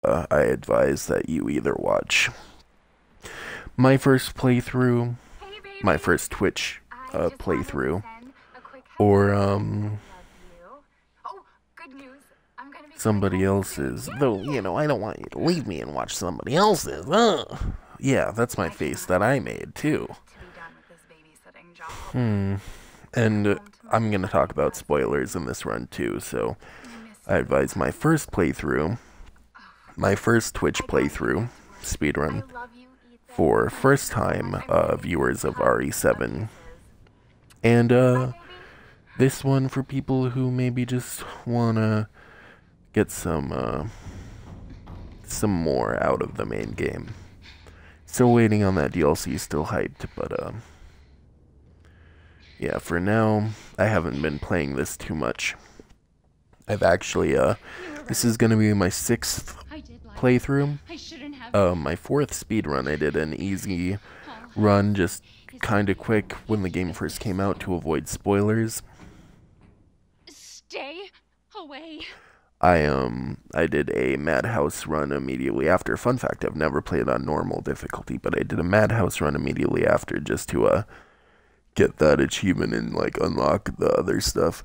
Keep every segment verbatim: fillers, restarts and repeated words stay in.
uh, I advise that you either watch my first playthrough, my first Twitch uh, playthrough, or um, somebody else's. Though, you know, I don't want you to leave me and watch somebody else's. Ugh. Yeah, that's my face that I made, too. Hmm. And uh, I'm going to talk about spoilers in this run, too, so I advise my first playthrough, my first Twitch playthrough, speedrun, for first-time uh, viewers of R E seven. And, uh, this one for people who maybe just wanna get some, uh, some more out of the main game. Still waiting on that D L C, still hyped, but, uh, yeah, for now, I haven't been playing this too much. I've actually, uh, this is gonna be my sixth playthrough. Uh, my fourth speedrun, I did an easy run, just kinda quick when the game first came out to avoid spoilers. Stay away. I, um, I did a Madhouse run immediately after. Fun fact, I've never played on normal difficulty, but I did a Madhouse run immediately after just to, uh, get that achievement and, like, unlock the other stuff.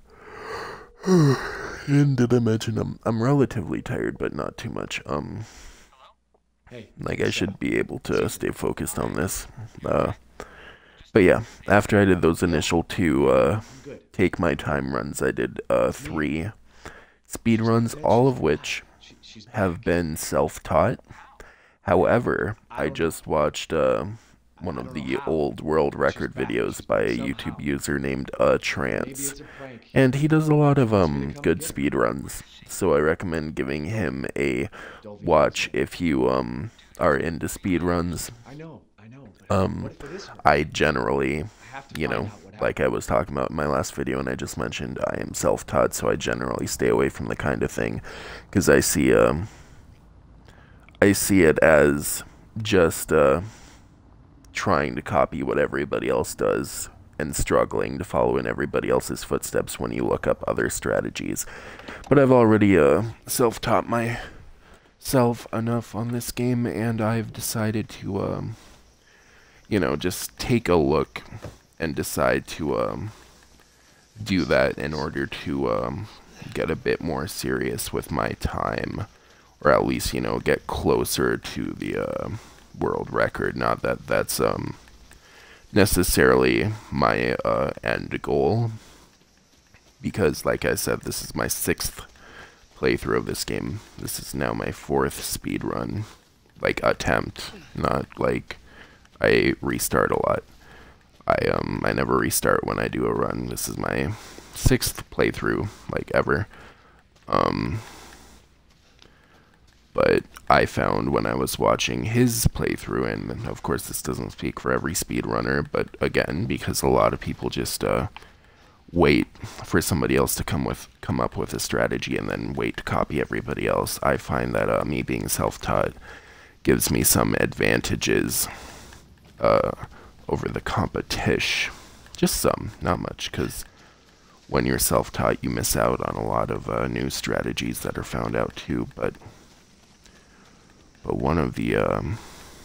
And did I mention I'm, I'm relatively tired, but not too much. Um, like, I should be able to stay focused on this. Uh, but yeah, after I did those initial two, uh, take my time runs, I did, uh, three speed runs, all of which have been self-taught. However, I just watched, uh, one of the old world record videos by a YouTube user named uh, Trance, and he does a lot of um good speed runs, so I recommend giving him a watch if you um are into speed runs. Um, I generally, you know, like I was talking about in my last video and I just mentioned, I am self-taught, so I generally stay away from the kind of thing, because I see um I see it as just uh trying to copy what everybody else does and struggling to follow in everybody else's footsteps when you look up other strategies. But I've already uh, self-taught myself enough on this game, and I've decided to, um, you know, just take a look and decide to um, do that in order to um, get a bit more serious with my time, or at least, you know, get closer to the uh, world record. Not that that's um necessarily my uh end goal, because like I said, this is my sixth playthrough of this game. This is now my fourth speed run, like attempt, not like I restart a lot. I um I never restart when I do a run. This is my sixth playthrough, like, ever. Um But I found when I was watching his playthrough, and of course this doesn't speak for every speedrunner, but again, because a lot of people just uh, wait for somebody else to come with come up with a strategy and then wait to copy everybody else, I find that uh, me being self-taught gives me some advantages uh, over the competition. Just some, not much, because when you're self-taught, you miss out on a lot of uh, new strategies that are found out too, but But one of the, um,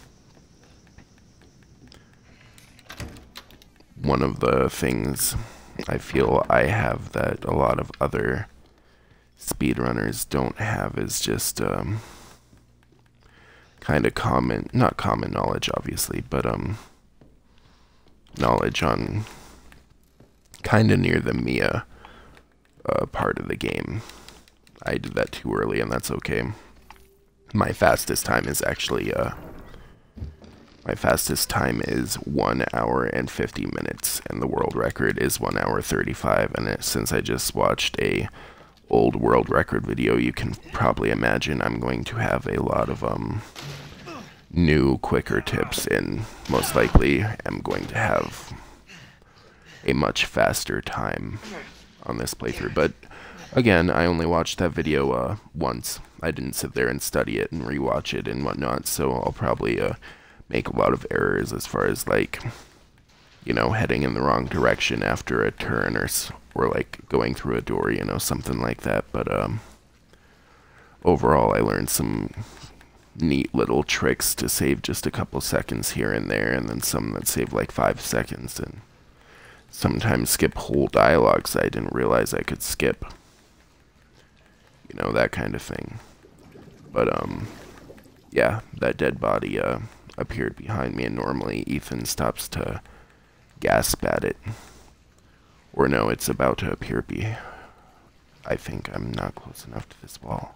one of the things I feel I have that a lot of other speedrunners don't have is just, um, kind of common, not common knowledge, obviously, but, um, knowledge on kind of near the Mia, uh, part of the game. I did that too early, and that's okay. My fastest time is actually, uh, my fastest time is one hour and fifty minutes, and the world record is one hour thirty-five, and it, since I just watched a old world record video, you can probably imagine I'm going to have a lot of, um, new, quicker tips, and most likely am going to have a much faster time on this playthrough, but again, I only watched that video uh, once. I didn't sit there and study it and rewatch it and whatnot, so I'll probably uh, make a lot of errors as far as, like, you know, heading in the wrong direction after a turn, or, or like, going through a door, you know, something like that. But, um, overall, I learned some neat little tricks to save just a couple seconds here and there, and then some that save like five seconds, and sometimes skip whole dialogues I didn't realize I could skip. You know, that kind of thing. But, um, yeah, that dead body, uh, appeared behind me, and normally Ethan stops to gasp at it. Or no, it's about to appear be... I think I'm not close enough to this wall.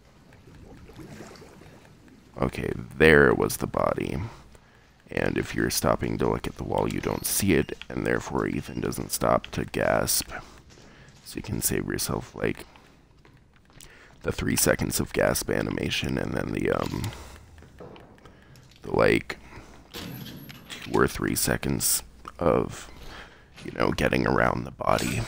Okay, there was the body. And if you're stopping to look at the wall, you don't see it, and therefore Ethan doesn't stop to gasp. So you can save yourself, like, the three seconds of gasp animation, and then the, um, the, like, two or three seconds of, you know, getting around the body.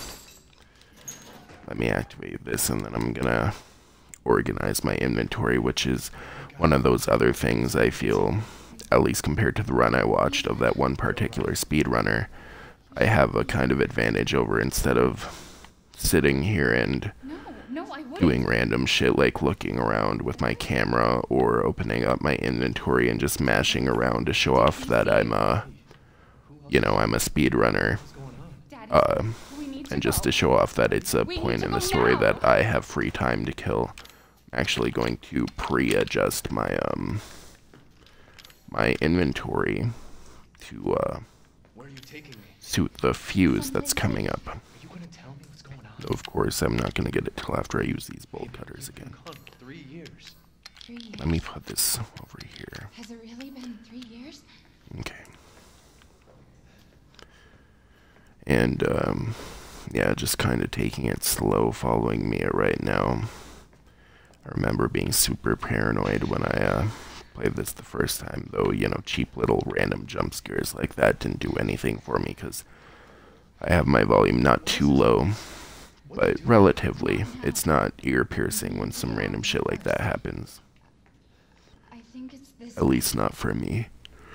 Let me activate this, and then I'm gonna organize my inventory, which is one of those other things I feel, at least compared to the run I watched of that one particular speedrunner, I have a kind of advantage over. Instead of sitting here and no, no, doing random shit like looking around with my camera or opening up my inventory and just mashing around to show off that I'm a, you know, I'm a speedrunner, uh, and just to show off that it's a point in the story that I have free time to kill. I'm actually going to pre-adjust my, um, my inventory to, uh, suit the fuse that's coming up. Though of course, I'm not going to get it till after I use these bolt cutters again. Three years. Let me put this over here. Has it really been three years? Okay. And, um, yeah, just kind of taking it slow, following me right now. I remember being super paranoid when I, uh, played this the first time, though, you know, cheap little random jump scares like that didn't do anything for me, because I have my volume not too low. But relatively, it's not ear-piercing when some random shit like that happens. I think it's this. At least not for me.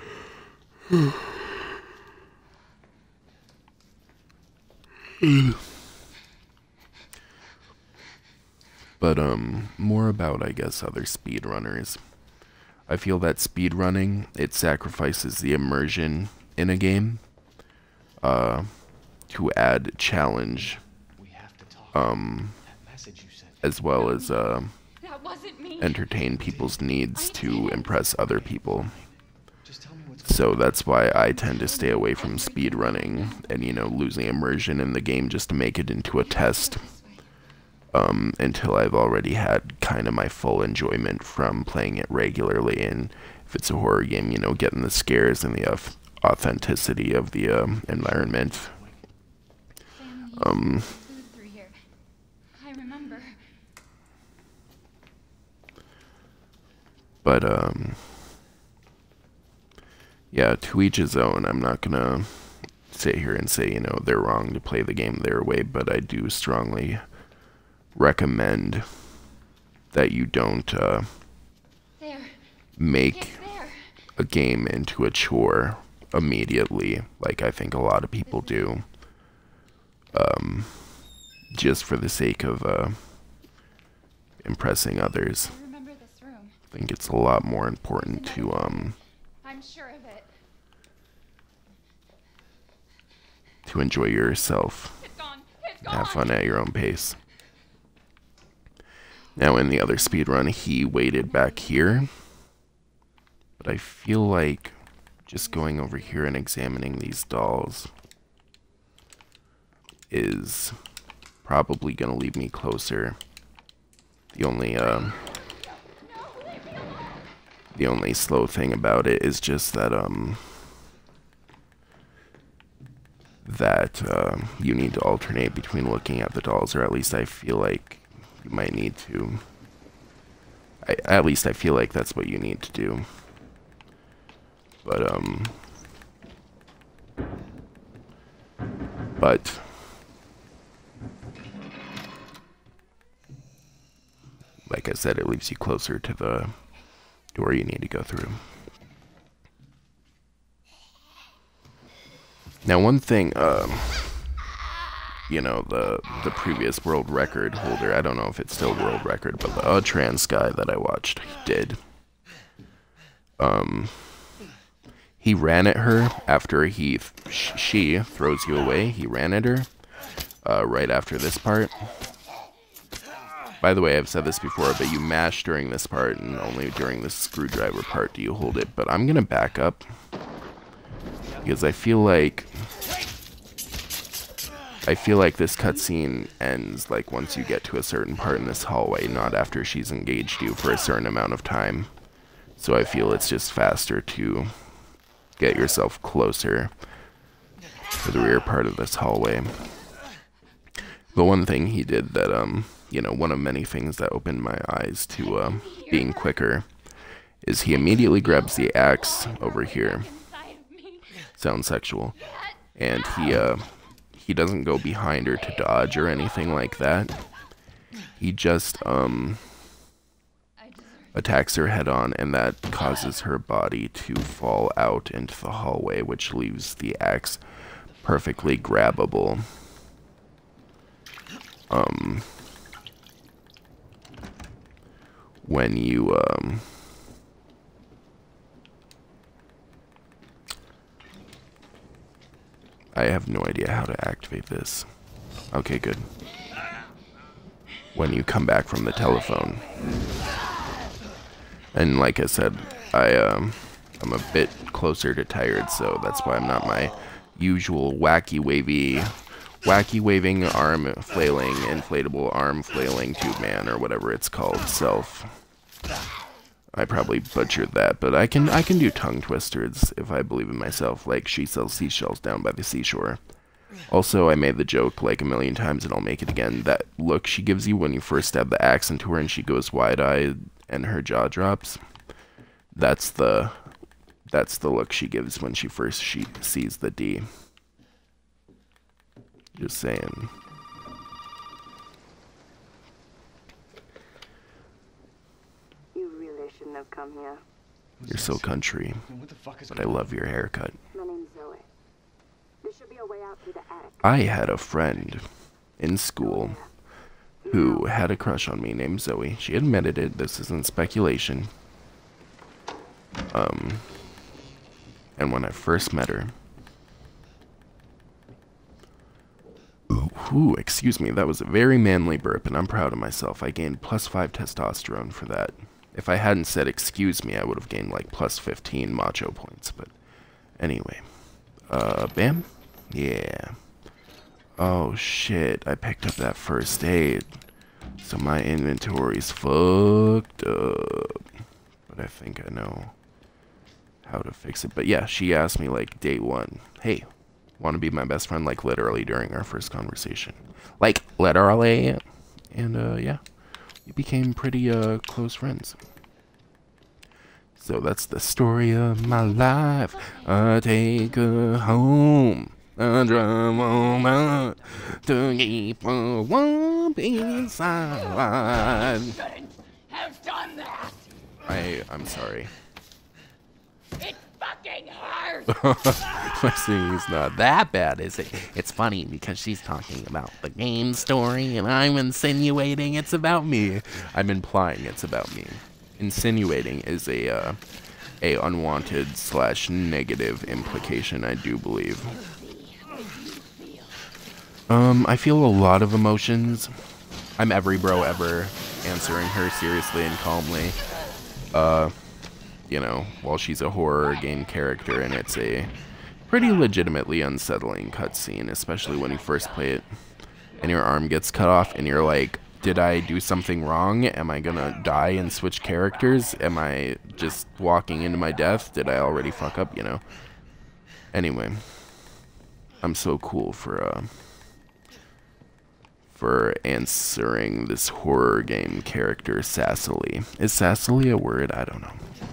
But, um, more about, I guess, other speedrunners. I feel that speedrunning, it sacrifices the immersion in a game, uh, to add challenge. Um, as well as, uh, entertain people's needs to impress other people. So that's why I tend to stay away from speedrunning and, you know, losing immersion in the game just to make it into a test, um, until I've already had kind of my full enjoyment from playing it regularly. And if it's a horror game, you know, getting the scares and the uh, authenticity of the, um, environment. Um... But, um, yeah, to each his own. I'm not gonna sit here and say, you know, they're wrong to play the game their way, but I do strongly recommend that you don't, uh, make a game into a chore immediately, like I think a lot of people do, um, just for the sake of, uh, impressing others. I think it's a lot more important to, um, I'm sure of it. to enjoy yourself. It's gone. It's gone. Have fun at your own pace. Now in the other speedrun, he waited back here. But I feel like just going over here and examining these dolls is probably going to lead me closer. The only, um... The only slow thing about it is just that, um, that, uh, you need to alternate between looking at the dolls, or at least I feel like you might need to. I, at least I feel like that's what you need to do. But, um, but, like I said, it leaves you closer to the door you need to go through. Now, one thing, um, you know, the the previous world record holder. I don't know if it's still world record, but the uh, trans guy that I watched did. Um, he ran at her after he sh she throws you away. He ran at her uh, right after this part. By the way, I've said this before, but you mash during this part, and only during the screwdriver part do you hold it. But I'm gonna back up because I feel like I feel like this cutscene ends like once you get to a certain part in this hallway, not after she's engaged you for a certain amount of time. So I feel it's just faster to get yourself closer to the rear part of this hallway. The one thing he did that, um, you know, one of many things that opened my eyes to uh, being quicker is he immediately grabs the axe over here. Sounds sexual. And he, uh, he doesn't go behind her to dodge or anything like that. He just, um... attacks her head on, and that causes her body to fall out into the hallway, which leaves the axe perfectly grabbable. Um, when you, um, I have no idea how to activate this. Okay, good. When you come back from the telephone. And like I said, I, um, I'm a bit closer to tired, so that's why I'm not my usual wacky wavy, wacky waving arm flailing, inflatable arm flailing tube man, or whatever it's called, self. I probably butchered that, but I can, I can do tongue twisters if I believe in myself, like she sells seashells down by the seashore. Also, I made the joke like a million times and I'll make it again. That look she gives you when you first stab the axe into her and she goes wide-eyed and her jaw drops. That's the that's the look she gives when she first she sees the D. Just saying. You really shouldn't have come here. You're so country, but I love your haircut. My name's Zoe. There should be a way out through the attic. I had a friend in school who had a crush on me named Zoe. She admitted it. This isn't speculation. Um, and when I first met her, ooh, ooh, excuse me, that was a very manly burp, and I'm proud of myself. I gained plus five testosterone for that. If I hadn't said excuse me, I would have gained like plus fifteen macho points. But anyway, uh, bam, yeah. Oh shit, I picked up that first aid. So my inventory's fucked up. But I think I know how to fix it. But yeah, she asked me like day one, hey, want to be my best friend? Like literally during our first conversation. Like literally. And uh, yeah, we became pretty uh, close friends. So that's the story of my life. I take her home. A drum moment to keep a warm inside. Shouldn't have done that. I I'm sorry. It fucking hurts. My singing's not that bad, is it? It's funny because she's talking about the game story, and I'm insinuating it's about me. I'm implying it's about me. Insinuating is a uh, a unwanted slash negative implication, I do believe. Um, I feel a lot of emotions. I'm every bro ever, answering her seriously and calmly. Uh, you know, while she's a horror game character, and it's a pretty legitimately unsettling cutscene, especially when you first play it, and your arm gets cut off, and you're like, did I do something wrong? Am I gonna die and switch characters? Am I just walking into my death? Did I already fuck up, you know? Anyway, I'm so cool for, uh... for answering this horror game character sassily. Is sassily a word? I don't know.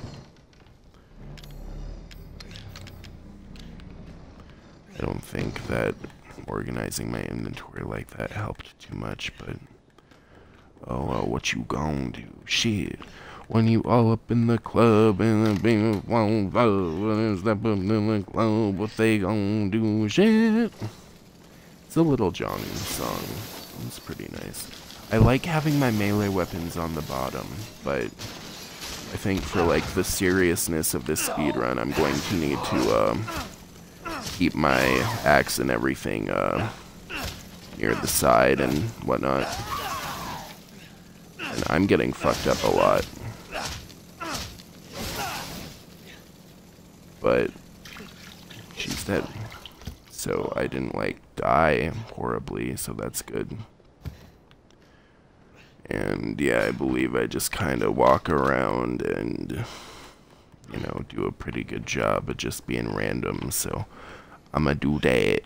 I don't think that organizing my inventory like that helped too much, but oh well, what you gon' do? Shit. When you all up in the club and the baby won't vote, step up in the club, what they gon' do? Shit. It's a little Jong song. It's pretty nice. I like having my melee weapons on the bottom, but I think for like the seriousness of this speedrun, I'm going to need to uh, keep my axe and everything uh, near the side and whatnot. And I'm getting fucked up a lot. But she's dead. So I didn't like die horribly, so that's good. And yeah, I believe I just kind of walk around and, you know, do a pretty good job of just being random, so I'ma do that.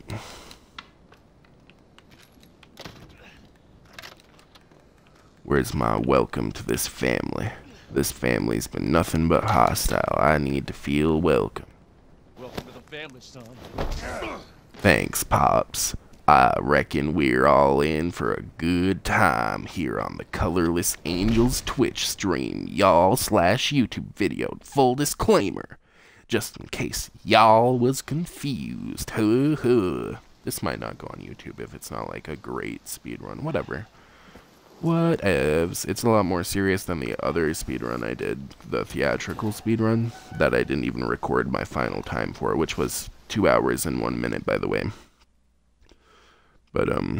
Where's my welcome to this family? This family's been nothing but hostile. I need to feel welcome. Welcome to the family, son. Thanks, Pops. I reckon we're all in for a good time here on the ColorlessAngelz Twitch stream, y'all slash YouTube video. Full disclaimer, just in case y'all was confused. Huh, huh. This might not go on YouTube if it's not like a great speedrun. Whatever. Whatevs. It's a lot more serious than the other speedrun I did, the theatrical speedrun, that I didn't even record my final time for, which was two hours and one minute, by the way. But, um,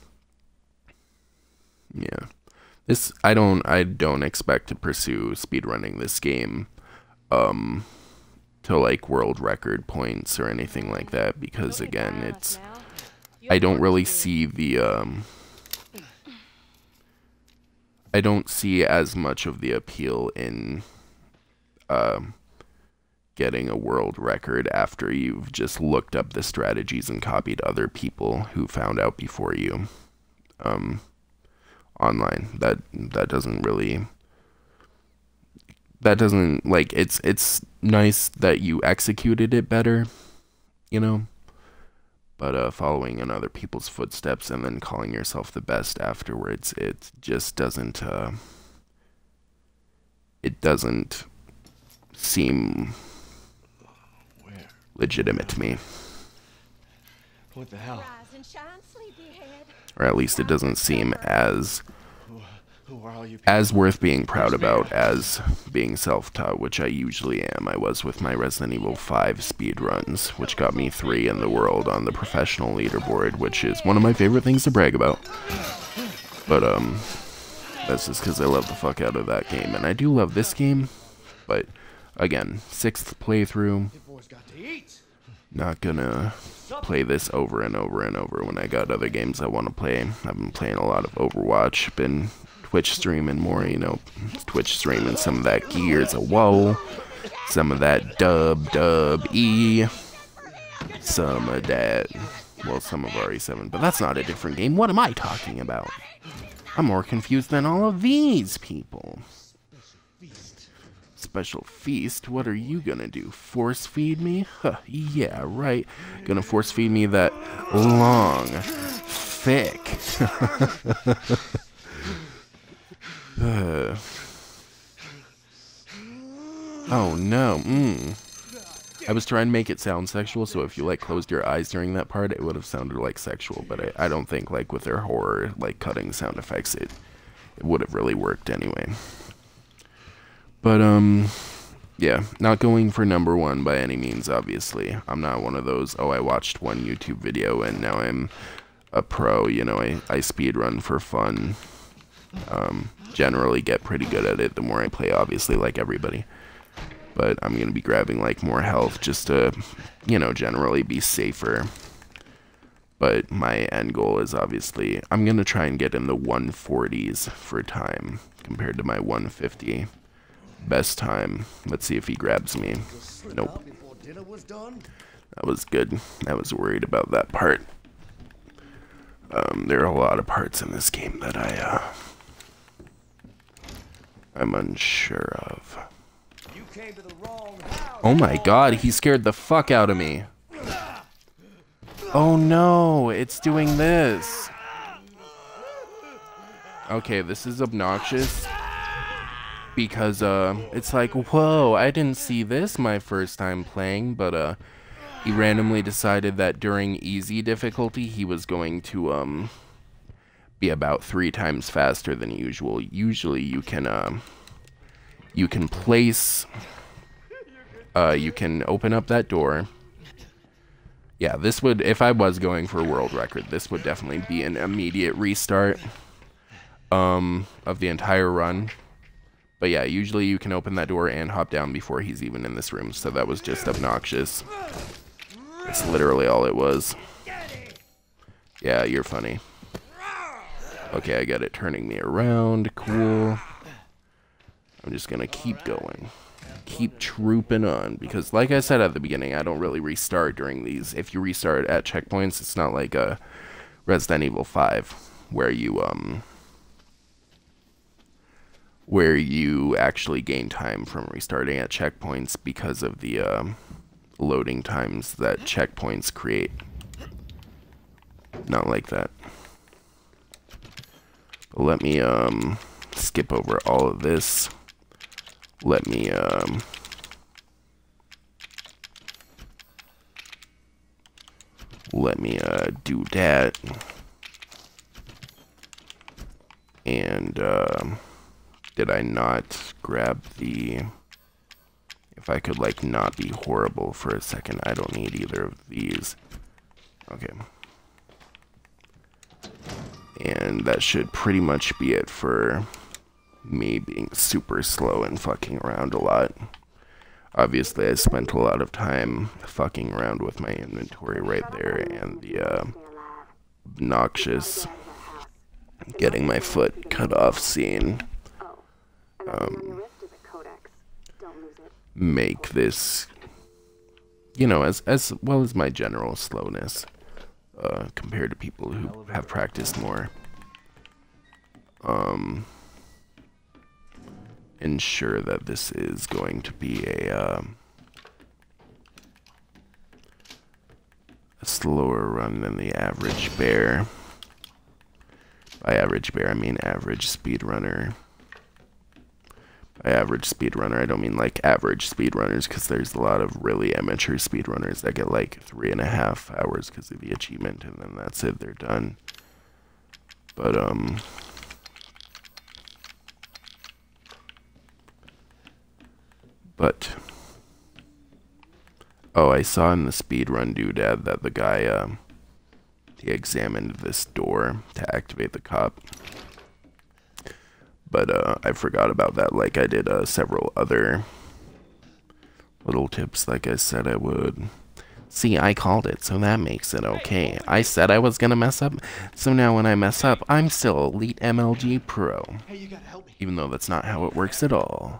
yeah, this, I don't, I don't expect to pursue speedrunning this game, um, to, like, world record points or anything like that, because, again, it's, I don't really see the, um, I don't see as much of the appeal in, um, getting a world record after you've just looked up the strategies and copied other people who found out before you um, online. That that doesn't really, that doesn't, like, it's it's nice that you executed it better, you know, but uh, following in other people's footsteps and then calling yourself the best afterwards, it just doesn't, uh, it doesn't seem legitimate to me. What the hell? Rise and shine, sleepyhead. Or at least it doesn't seem as Who, who are all you people? as worth being proud about as being self-taught, which I usually am. I was with my Resident Evil five speedruns, which got me three in the world on the professional leaderboard, which is one of my favorite things to brag about. But um that's just because I love the fuck out of that game, and I do love this game, but again, sixth playthrough. Not gonna play this over and over and over when I got other games I want to play. I've been playing a lot of Overwatch, been Twitch streaming more, you know, Twitch streaming some of that Gears of Woe, some of that Dub Dub E, some of that, well, some of R E seven, but that's not a different game. What am I talking about? I'm more confused than all of these people. Special feast? What are you gonna do? Force feed me? Huh, yeah, right. Gonna force feed me that long, thick. uh. Oh no. Mm. I was trying to make it sound sexual, so if you like closed your eyes during that part, it would have sounded like sexual. But I, I don't think like with their horror like cutting sound effects, it it would have really worked anyway. But, um, yeah, not going for number one by any means, obviously. I'm not one of those, oh, I watched one YouTube video and now I'm a pro, you know, I, I speedrun for fun. Um, generally get pretty good at it the more I play, obviously, like everybody. But I'm going to be grabbing, like, more health just to, you know, generally be safer. But my end goal is obviously, I'm going to try and get in the one forties for time compared to my one fifty. Best time. Let's see if he grabs me. Nope. That was good. I was worried about that part. Um, there are a lot of parts in this game that I, uh, I'm unsure of. Oh my god, he scared the fuck out of me. Oh no, it's doing this. Okay, this is obnoxious. Because, uh, it's like, whoa, I didn't see this my first time playing, but, uh, he randomly decided that during easy difficulty, he was going to um, be about three times faster than usual. Usually you can, um, you can place, uh, you can open up that door. Yeah, this would, if I was going for a world record, this would definitely be an immediate restart um, of the entire run. But yeah, usually you can open that door and hop down before he's even in this room, so that was just obnoxious. That's literally all it was. Yeah, you're funny. Okay, I got it turning me around. Cool. I'm just gonna keep going. Keep trooping on, because like I said at the beginning, I don't really restart during these. If you restart at checkpoints, it's not like a Resident Evil five where you um where you actually gain time from restarting at checkpoints because of the uh, loading times that checkpoints create. Not like that. But let me um skip over all of this. Let me, um, let me, uh, do that. And, um, did I not grab the, if I could, like, not be horrible for a second, I don't need either of these. Okay. And that should pretty much be it for me being super slow and fucking around a lot. Obviously, I spent a lot of time fucking around with my inventory right there, and the uh, obnoxious getting my foot cut off scene um, make this, you know, as as well as my general slowness uh, compared to people who have practiced more. Um. Ensure that this is going to be a, um, a slower run than the average bear. By average bear, I mean average speedrunner. By average speedrunner, I don't mean like average speedrunners, because there's a lot of really amateur speedrunners that get like three and a half hours because of the achievement, and then that's it, they're done. But, um... But, oh, I saw in the speedrun doodad that the guy, uh, he examined this door to activate the cop. But, uh, I forgot about that, like I did, uh, several other little tips, like I said I would. See, I called it, so that makes it okay. I said I was gonna mess up, so now when I mess up, I'm still Elite M L G Pro. Hey, you gotta help me. Even though that's not how it works at all.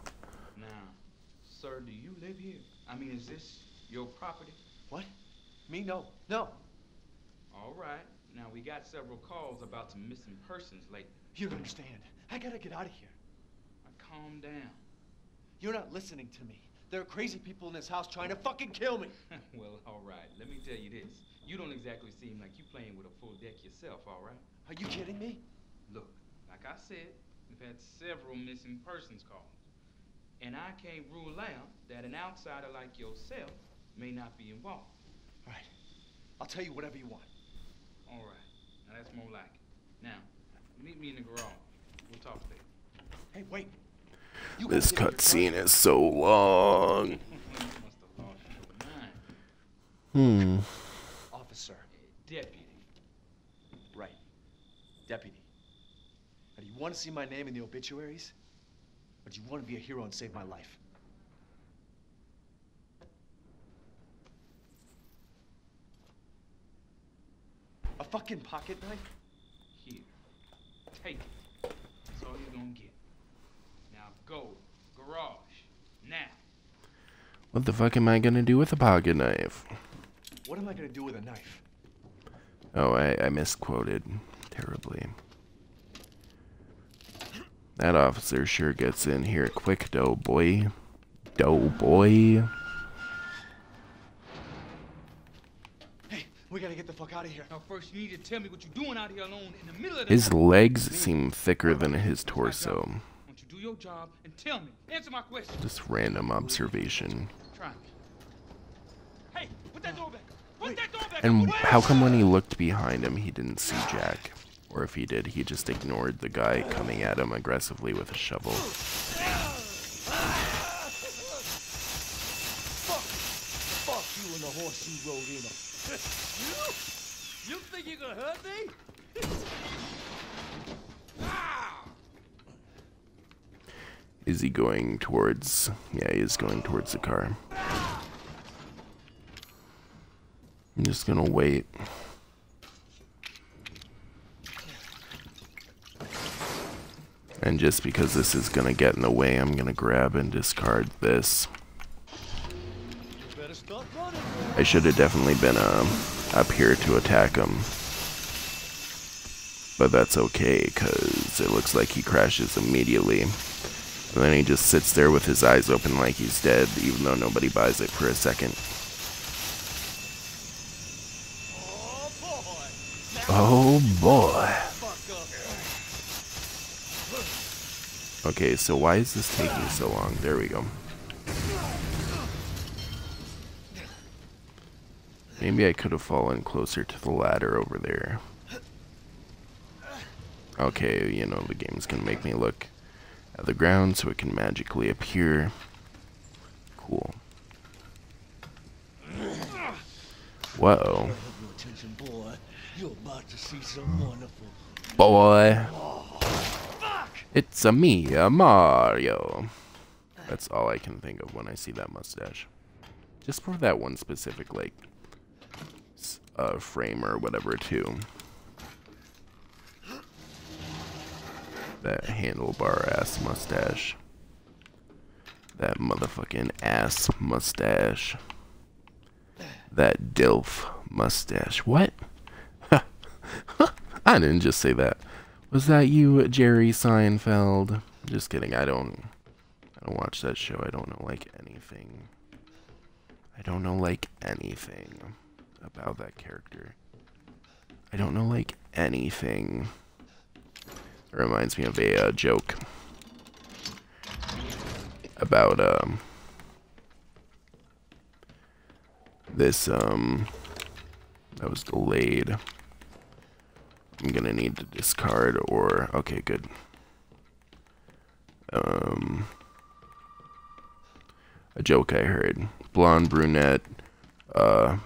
Your property? What? Me? No. No. All right. Now, we got several calls about some missing persons lately. You don't understand. I gotta get out of here. Now, calm down. You're not listening to me. There are crazy people in this house trying to fucking kill me. Well, all right. Let me tell you this. You don't exactly seem like you playing with a full deck yourself, all right? Are you kidding me? Look, like I said, we've had several missing persons calls. And I can't rule out that an outsider like yourself may not be involved. All right. I'll tell you whatever you want. All right. Now, that's more like it. Now, meet me in the garage. We'll talk later. Hey, wait. You This cutscene is so long. You must have lost your mind. Hmm. Officer. Deputy. Right. Deputy. Now, do you want to see my name in the obituaries? Or do you want to be a hero and save my life? A fucking pocket knife? Here. Take it. That's all you're gonna get. Now go. Garage. Now. What the fuck am I gonna do with a pocket knife? What am I gonna do with a knife? Oh, I, I misquoted terribly. That officer sure gets in here quick, dough boy. Dough boy. Hey, we gotta get the fuck out of here. Now first you need to tell me what you're doing out here alone in the middle of the His night. legs seem thicker than his torso. Why don't you do your job and tell me? Answer my question. Just random observation. Try me. Hey, what that door back. Put that door back. And how come when he looked behind him, he didn't see Jack? Or if he did, he just ignored the guy coming at him aggressively with a shovel. Fuck! Fuck you and the horse you rode in on. You? You think you gonna hurt me? Is he going towards... Yeah, he is going towards the car. I'm just gonna wait. And just because this is gonna get in the way, I'm gonna grab and discard this. I should have definitely been uh, up here to attack him. But that's okay, because it looks like he crashes immediately. And then he just sits there with his eyes open like he's dead, even though nobody buys it for a second. Oh boy. Okay, so why is this taking so long? There we go. Maybe I could have fallen closer to the ladder over there. Okay, you know, the game's gonna make me look at the ground so it can magically appear. Cool. Whoa. Boy. It's a me, a Mario. That's all I can think of when I see that mustache. Just for that one specific, like, uh, frame or whatever, too. That handlebar ass mustache. That motherfucking ass mustache. That DILF mustache. What? I didn't just say that. Was that you, Jerry Seinfeld? Just kidding. I don't. I don't watch that show. I don't know like anything. I don't know like anything about that character. I don't know like anything. It reminds me of a uh, joke about um this um that was delayed. I'm gonna need to discard or okay, good. Um, a joke I heard: blonde, brunette, uh,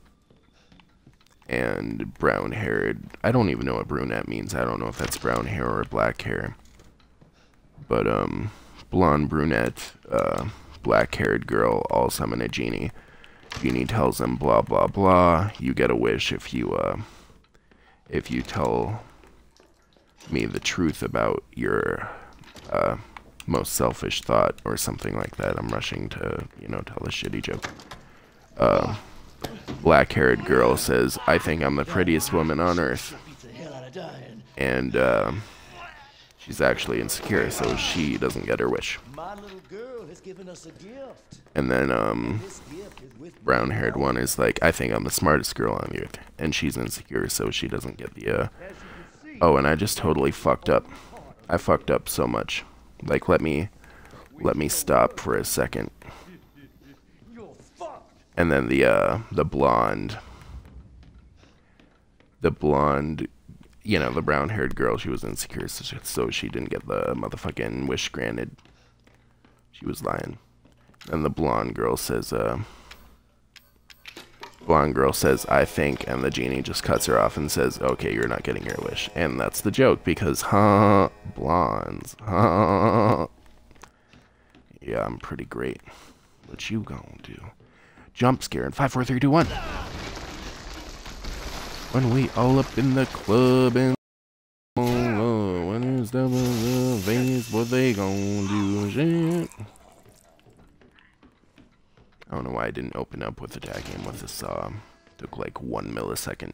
and brown-haired. I don't even know what brunette means. I don't know if that's brown hair or black hair. But um, blonde, brunette, uh, black-haired girl all summon a genie. Genie tells them blah blah blah. You get a wish if you uh. If you tell me the truth about your uh, most selfish thought or something like that. I'm rushing to, you know, tell a shitty joke. Uh, black-haired girl says, I think I'm the prettiest woman on earth. And uh, she's actually insecure, so she doesn't get her wish. And then um, brown-haired one is like, I think I'm the smartest girl on the earth. And she's insecure, so she doesn't get the, uh... Oh, and I just totally fucked up. I fucked up so much. Like, let me... Let me stop for a second. And then the, uh... The blonde... The blonde... You know, the brown-haired girl, she was insecure, so she, so she didn't get the motherfucking wish granted. She was lying. And the blonde girl says, uh... Blonde girl says, I think, and the genie just cuts her off and says, okay, you're not getting your wish. And that's the joke, because, huh, blondes, huh. Yeah, I'm pretty great. What you gonna do? Jump scare in five, four, three, two, one. When we all up in the club and oh, when it's double the face, what they gonna do? Shit. I don't know why I didn't open up with attacking him with a saw. Took like one millisecond.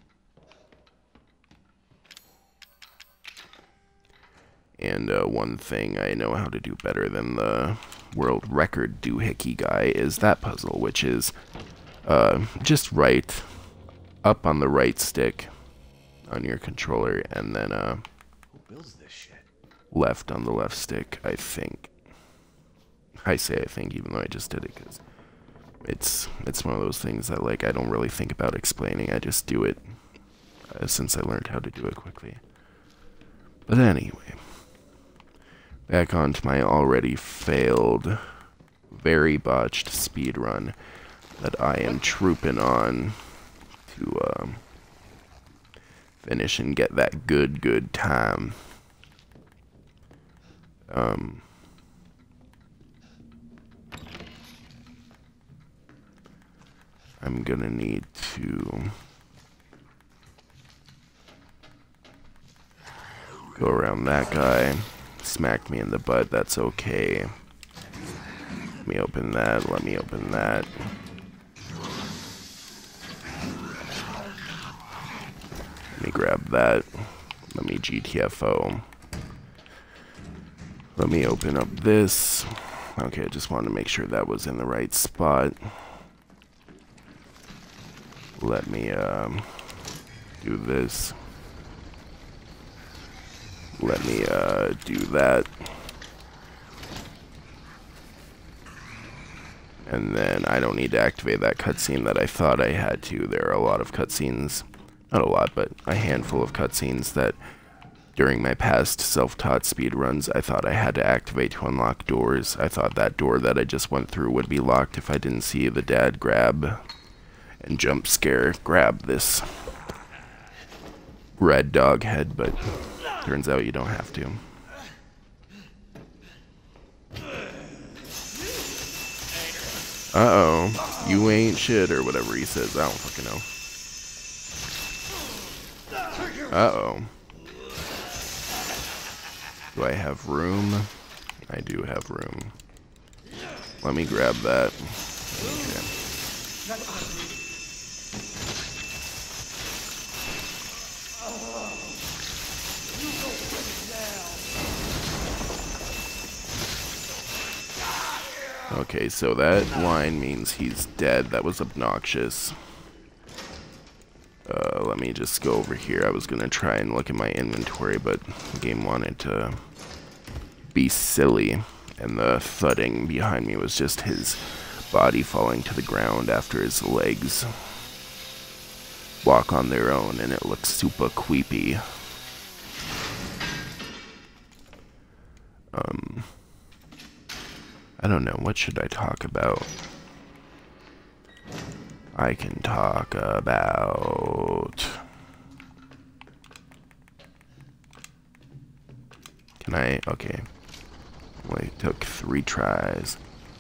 And uh, one thing I know how to do better than the world record doohickey guy is that puzzle, which is uh, just right up on the right stick on your controller, and then uh, Who builds this shit? left on the left stick, I think. I say I think, even though I just did it, because it's it's one of those things that like I don't really think about explaining. I just do it uh, since I learned how to do it quickly. But anyway, back onto my already failed, very botched speedrun that I am trooping on to um, finish and get that good, good time. Um, I'm gonna need to go around that guy. Smacked me in the butt, that's okay. Let me open that, let me open that. Let me grab that. Let me G T F O. Let me open up this. Okay, I just wanted to make sure that was in the right spot. Let me um, do this. Let me uh, do that. And then I don't need to activate that cutscene that I thought I had to. There are a lot of cutscenes, not a lot, but a handful of cutscenes that during my past self-taught speedruns I thought I had to activate to unlock doors. I thought that door that I just went through would be locked if I didn't see the dad grab and jump scare grab this red dog head, but turns out you don't have to. Uh-oh. You ain't shit, or whatever he says. I don't fucking know. Uh-oh. Do I have room? I do have room. Let me grab that. Okay. Okay, so that line means he's dead. That was obnoxious. Uh, let me just go over here. I was gonna try and look at my inventory, but the game wanted to be silly, and the thudding behind me was just his body falling to the ground after his legs walk on their own, and it looks super creepy. Um... I don't know, what should I talk about? I can talk about... Can I? Okay. Well, it took three tries.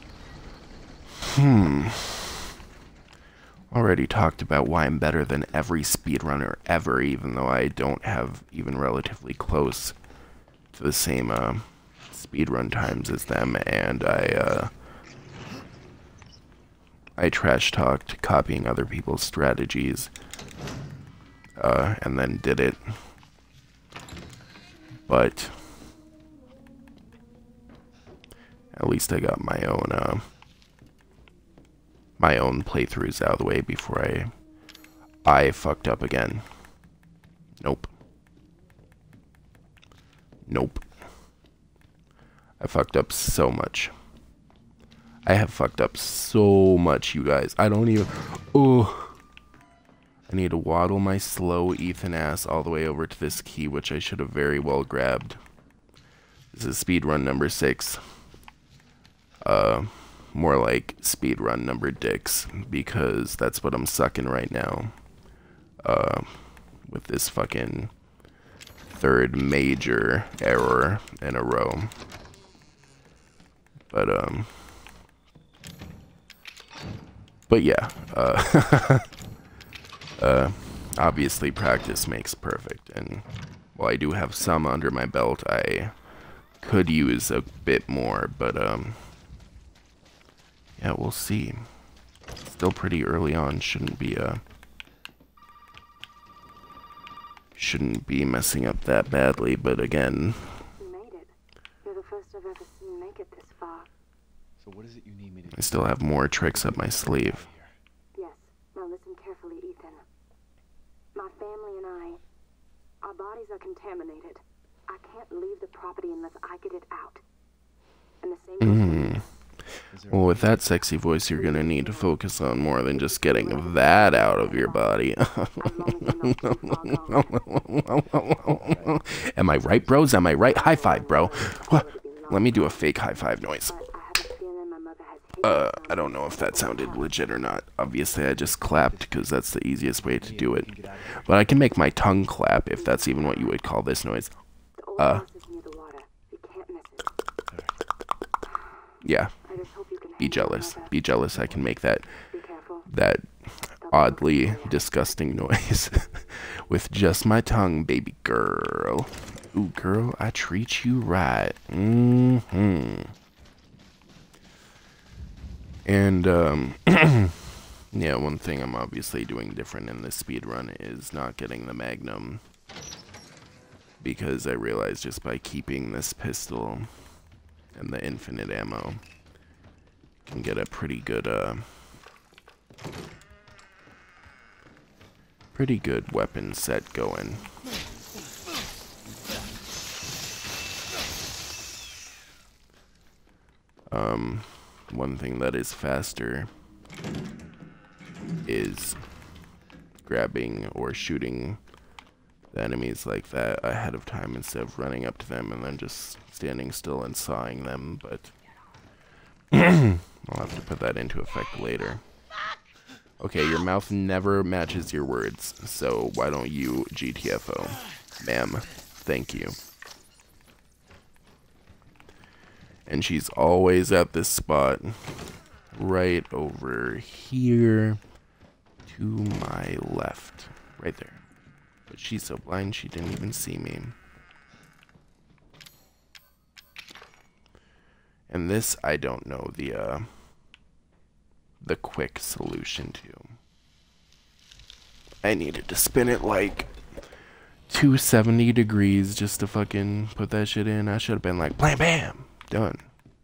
Hmm. Already talked about why I'm better than every speedrunner ever, even though I don't have even relatively close to the same, uh... speedrun times as them, and I uh, I trash talked copying other people's strategies, uh, and then did it. But at least I got my own uh, my own playthroughs out of the way before I I fucked up again. Nope. Nope. I fucked up so much. I have fucked up so much, you guys. I don't even... Oh. I need to waddle my slow Ethan ass all the way over to this key, which I should have very well grabbed. This is speedrun number six. Uh, more like speedrun number dicks, because that's what I'm sucking right now. Uh, with this fucking third major error in a row. But, um, but yeah, uh, uh, obviously practice makes perfect, and while I do have some under my belt, I could use a bit more, but, um, yeah, we'll see. Still pretty early on, shouldn't be, uh, shouldn't be messing up that badly, but again... So what is it you need me to do? I still have more tricks up my sleeve. Yes. Now listen carefully, Ethan. My family and I, our bodies are contaminated. I can't leave the property unless I get it out. And the same Mm. Well, with that sexy voice, you're gonna need to focus on more than just getting that out of your body. Am I right, bros? Am I right? High five, bro. Let me do a fake high five noise. Uh, I don't know if that sounded legit or not. Obviously, I just clapped because that's the easiest way to do it. But I can make my tongue clap if that's even what you would call this noise. Uh. Yeah. Be jealous. Be jealous. I can make that that oddly disgusting noise with just my tongue, baby girl. Ooh, girl, I treat you right. Mm-hmm. And, um, yeah, one thing I'm obviously doing different in this speedrun is not getting the Magnum. Because I realized just by keeping this pistol and the infinite ammo, can get a pretty good, uh, pretty good weapon set going. Um, one thing that is faster is grabbing or shooting the enemies like that ahead of time instead of running up to them and then just standing still and sawing them, but I'll have to put that into effect later. Okay, your mouth never matches your words, so why don't you G T F O? Ma'am, thank you. And she's always at this spot, right over here, to my left, right there. But she's so blind she didn't even see me. And this, I don't know the, uh, the quick solution to. I needed to spin it like two hundred seventy degrees just to fucking put that shit in. I should have been like, blam, bam, done.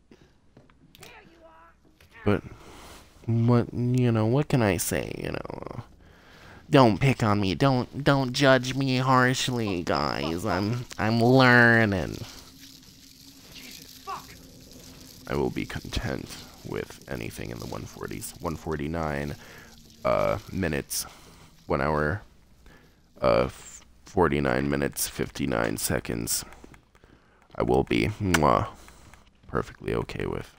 But, what, you know, what can I say, you know? Don't pick on me. Don't, don't judge me harshly, guys. I'm, I'm learning. I will be content with anything in the one forties. one forty-nine uh, minutes, one hour, uh, forty-nine minutes, fifty-nine seconds. I will be mwah, perfectly okay with.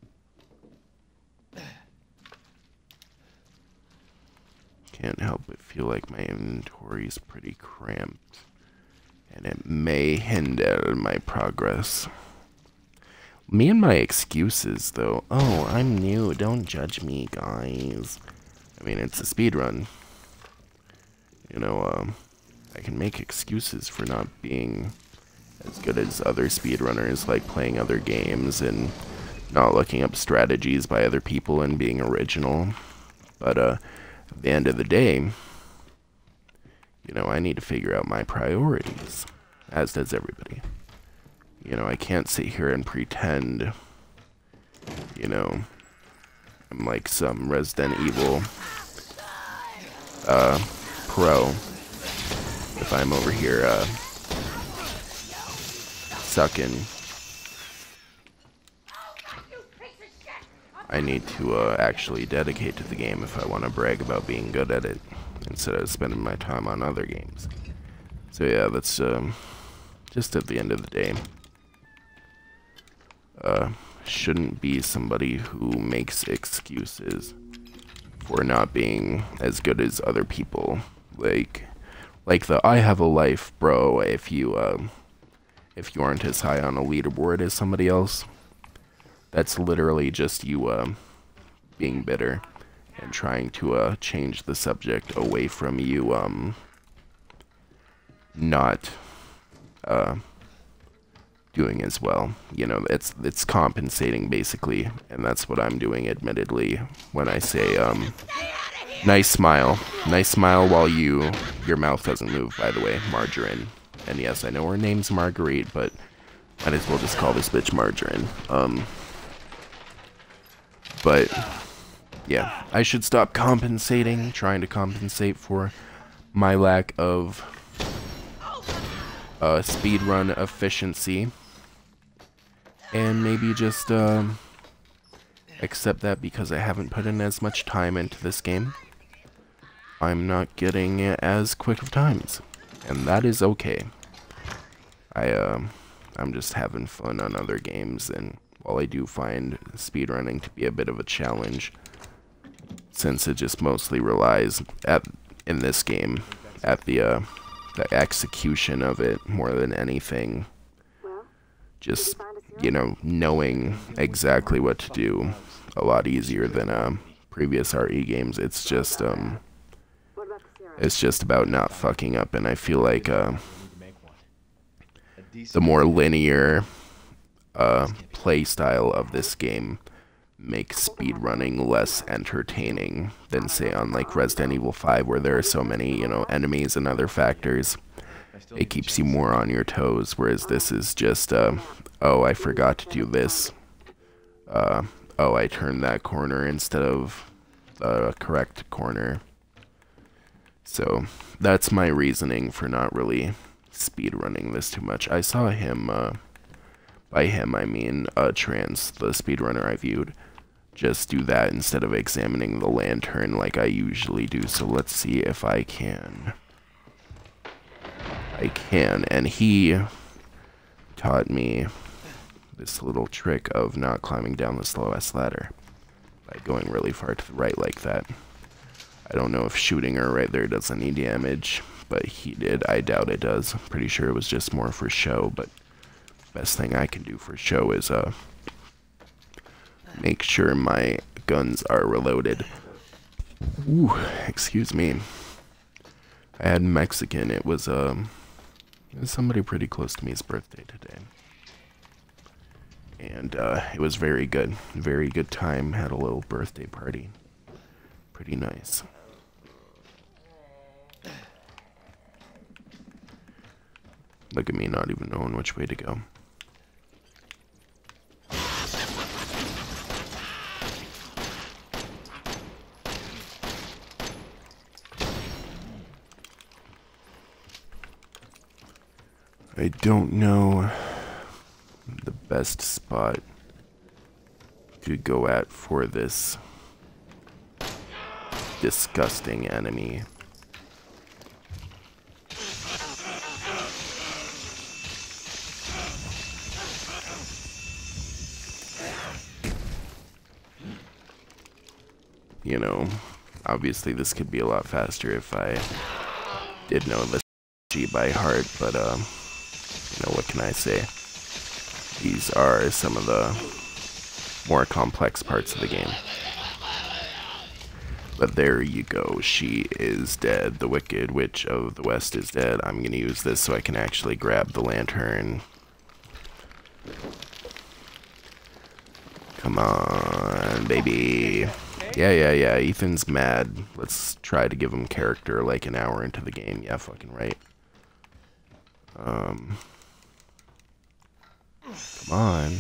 Can't help but feel like my inventory is pretty cramped, and it may hinder my progress. Me and my excuses, though. Oh, I'm new. Don't judge me, guys. I mean, it's a speedrun. You know, um, I can make excuses for not being as good as other speedrunners, like playing other games and not looking up strategies by other people and being original. But, uh, at the end of the day, you know, I need to figure out my priorities, as does everybody. You know, I can't sit here and pretend, you know, I'm like some Resident Evil uh, pro if I'm over here uh, sucking. I need to uh, actually dedicate to the game if I want to brag about being good at it, instead of spending my time on other games. So yeah, that's um, just at the end of the day. Uh, shouldn't be somebody who makes excuses for not being as good as other people. Like, like the I have a life, bro. If you, uh, if you aren't as high on a leaderboard as somebody else, that's literally just you, uh, being bitter and trying to, uh, change the subject away from you, um, not, uh, doing as well. You know, it's it's compensating basically, and that's what I'm doing, admittedly, when I say um nice smile. Nice smile while you your mouth doesn't move, by the way, Margarine. And yes, I know her name's Marguerite, but might as well just call this bitch Margarine. Um but yeah, I should stop compensating, trying to compensate for my lack of uh speedrun efficiency. And maybe just, um, Except that because I haven't put in as much time into this game, I'm not getting as quick of times. And that is okay. I, uh, I'm just having fun on other games, and while I do find speedrunning to be a bit of a challenge, since it just mostly relies, at in this game, at the, uh, the execution of it more than anything. Just, you know, knowing exactly what to do a lot easier than uh, previous R E games. It's just, um, it's just about not fucking up, and I feel like uh, the more linear uh, play style of this game makes speedrunning less entertaining than, say, on like Resident Evil five, where there are so many, you know, enemies and other factors. It keeps you more on your toes, whereas this is just, uh, oh, I forgot to do this. Uh, oh, I turned that corner instead of the correct corner. So, that's my reasoning for not really speedrunning this too much. I saw him, uh, by him I mean, uh, Trans, the speedrunner I viewed, just do that instead of examining the lantern like I usually do. So let's see if I can... I can, and he taught me this little trick of not climbing down the slowest ladder by going really far to the right like that. I don't know if shooting her right there does any damage, but he did. I doubt it does. I'm pretty sure it was just more for show, but best thing I can do for show is uh make sure my guns are reloaded. Ooh, excuse me. I had Mexican. It was um It was somebody pretty close to me's birthday today. And uh, it was very good. Very good time. Had a little birthday party. Pretty nice. Look at me not even knowing which way to go. I don't know the best spot to go at for this disgusting enemy. You know, obviously this could be a lot faster if I did know the G by heart, but um you know, what can I say? These are some of the more complex parts of the game. But there you go. She is dead. The Wicked Witch of the West is dead. I'm going to use this so I can actually grab the lantern. Come on, baby. Yeah, yeah, yeah. Ethan's mad. Let's try to give him character like an hour into the game. Yeah, fucking right. Um... Come on.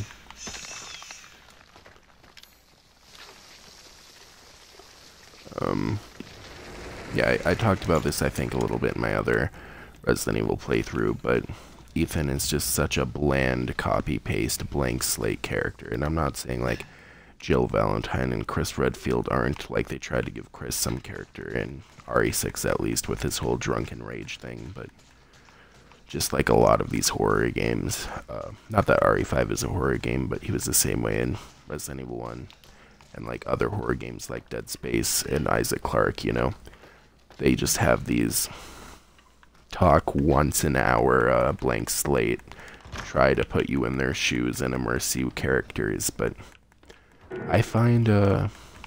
Um, yeah, I, I talked about this, I think, a little bit in my other Resident Evil playthrough, but Ethan is just such a bland copy-paste, blank slate character, and I'm not saying, like, Jill Valentine and Chris Redfield aren't, like they tried to give Chris some character in R E six at least with his whole drunken rage thing, but just like a lot of these horror games, uh, not that R E five is a horror game, but he was the same way in Resident Evil one, and like other horror games like Dead Space and Isaac Clarke, you know, they just have these talk once an hour, uh, blank slate, try to put you in their shoes and immerse you characters, but I find, uh,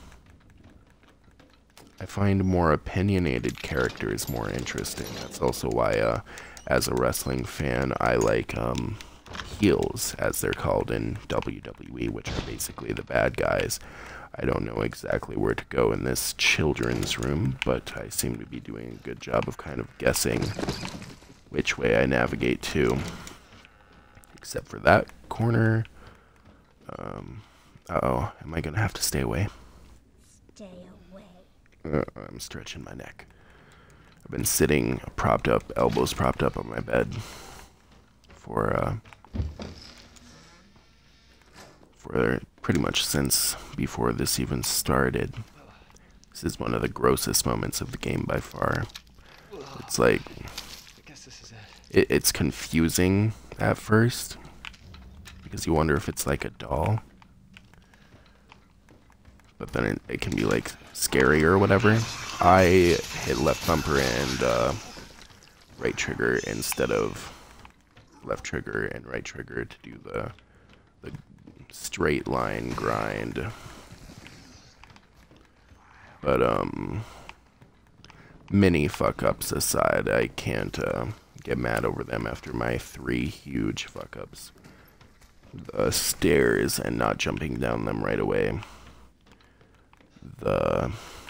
I find more opinionated characters more interesting. That's also why, uh, as a wrestling fan, I like um, heels, as they're called in W W E, which are basically the bad guys. I don't know exactly where to go in this children's room, but I seem to be doing a good job of kind of guessing which way I navigate to. Except for that corner. Um, uh-oh, am I going to have to stay away? Stay away. Uh, I'm stretching my neck. I've been sitting propped up, elbows propped up on my bed for uh, for pretty much since before this even started. This is one of the grossest moments of the game by far. It's like, it, it's confusing at first, because you wonder if it's like a doll. But then it, it can be like scary or whatever. I hit left bumper and uh, right trigger instead of left trigger and right trigger to do the, the straight line grind. But, um, mini fuck-ups aside, I can't uh, get mad over them after my three huge fuck-ups. The stairs and not jumping down them right away. The...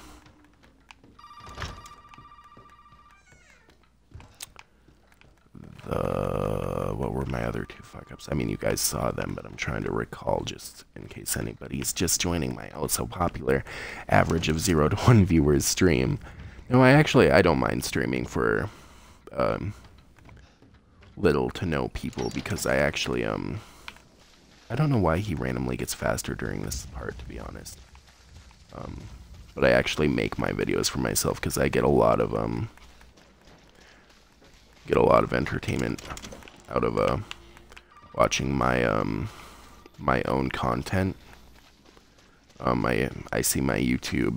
The... What were my other two fuck-ups? I mean, you guys saw them, but I'm trying to recall just in case anybody's just joining my oh-so-popular average of zero to one viewers stream. No, I actually, I don't mind streaming for um, little to no people, because I actually, um, I don't know why he randomly gets faster during this part, to be honest. Um, but I actually make my videos for myself, because I get a lot of, um, get a lot of entertainment out of, uh, watching my, um, my own content. Um, I, I see my YouTube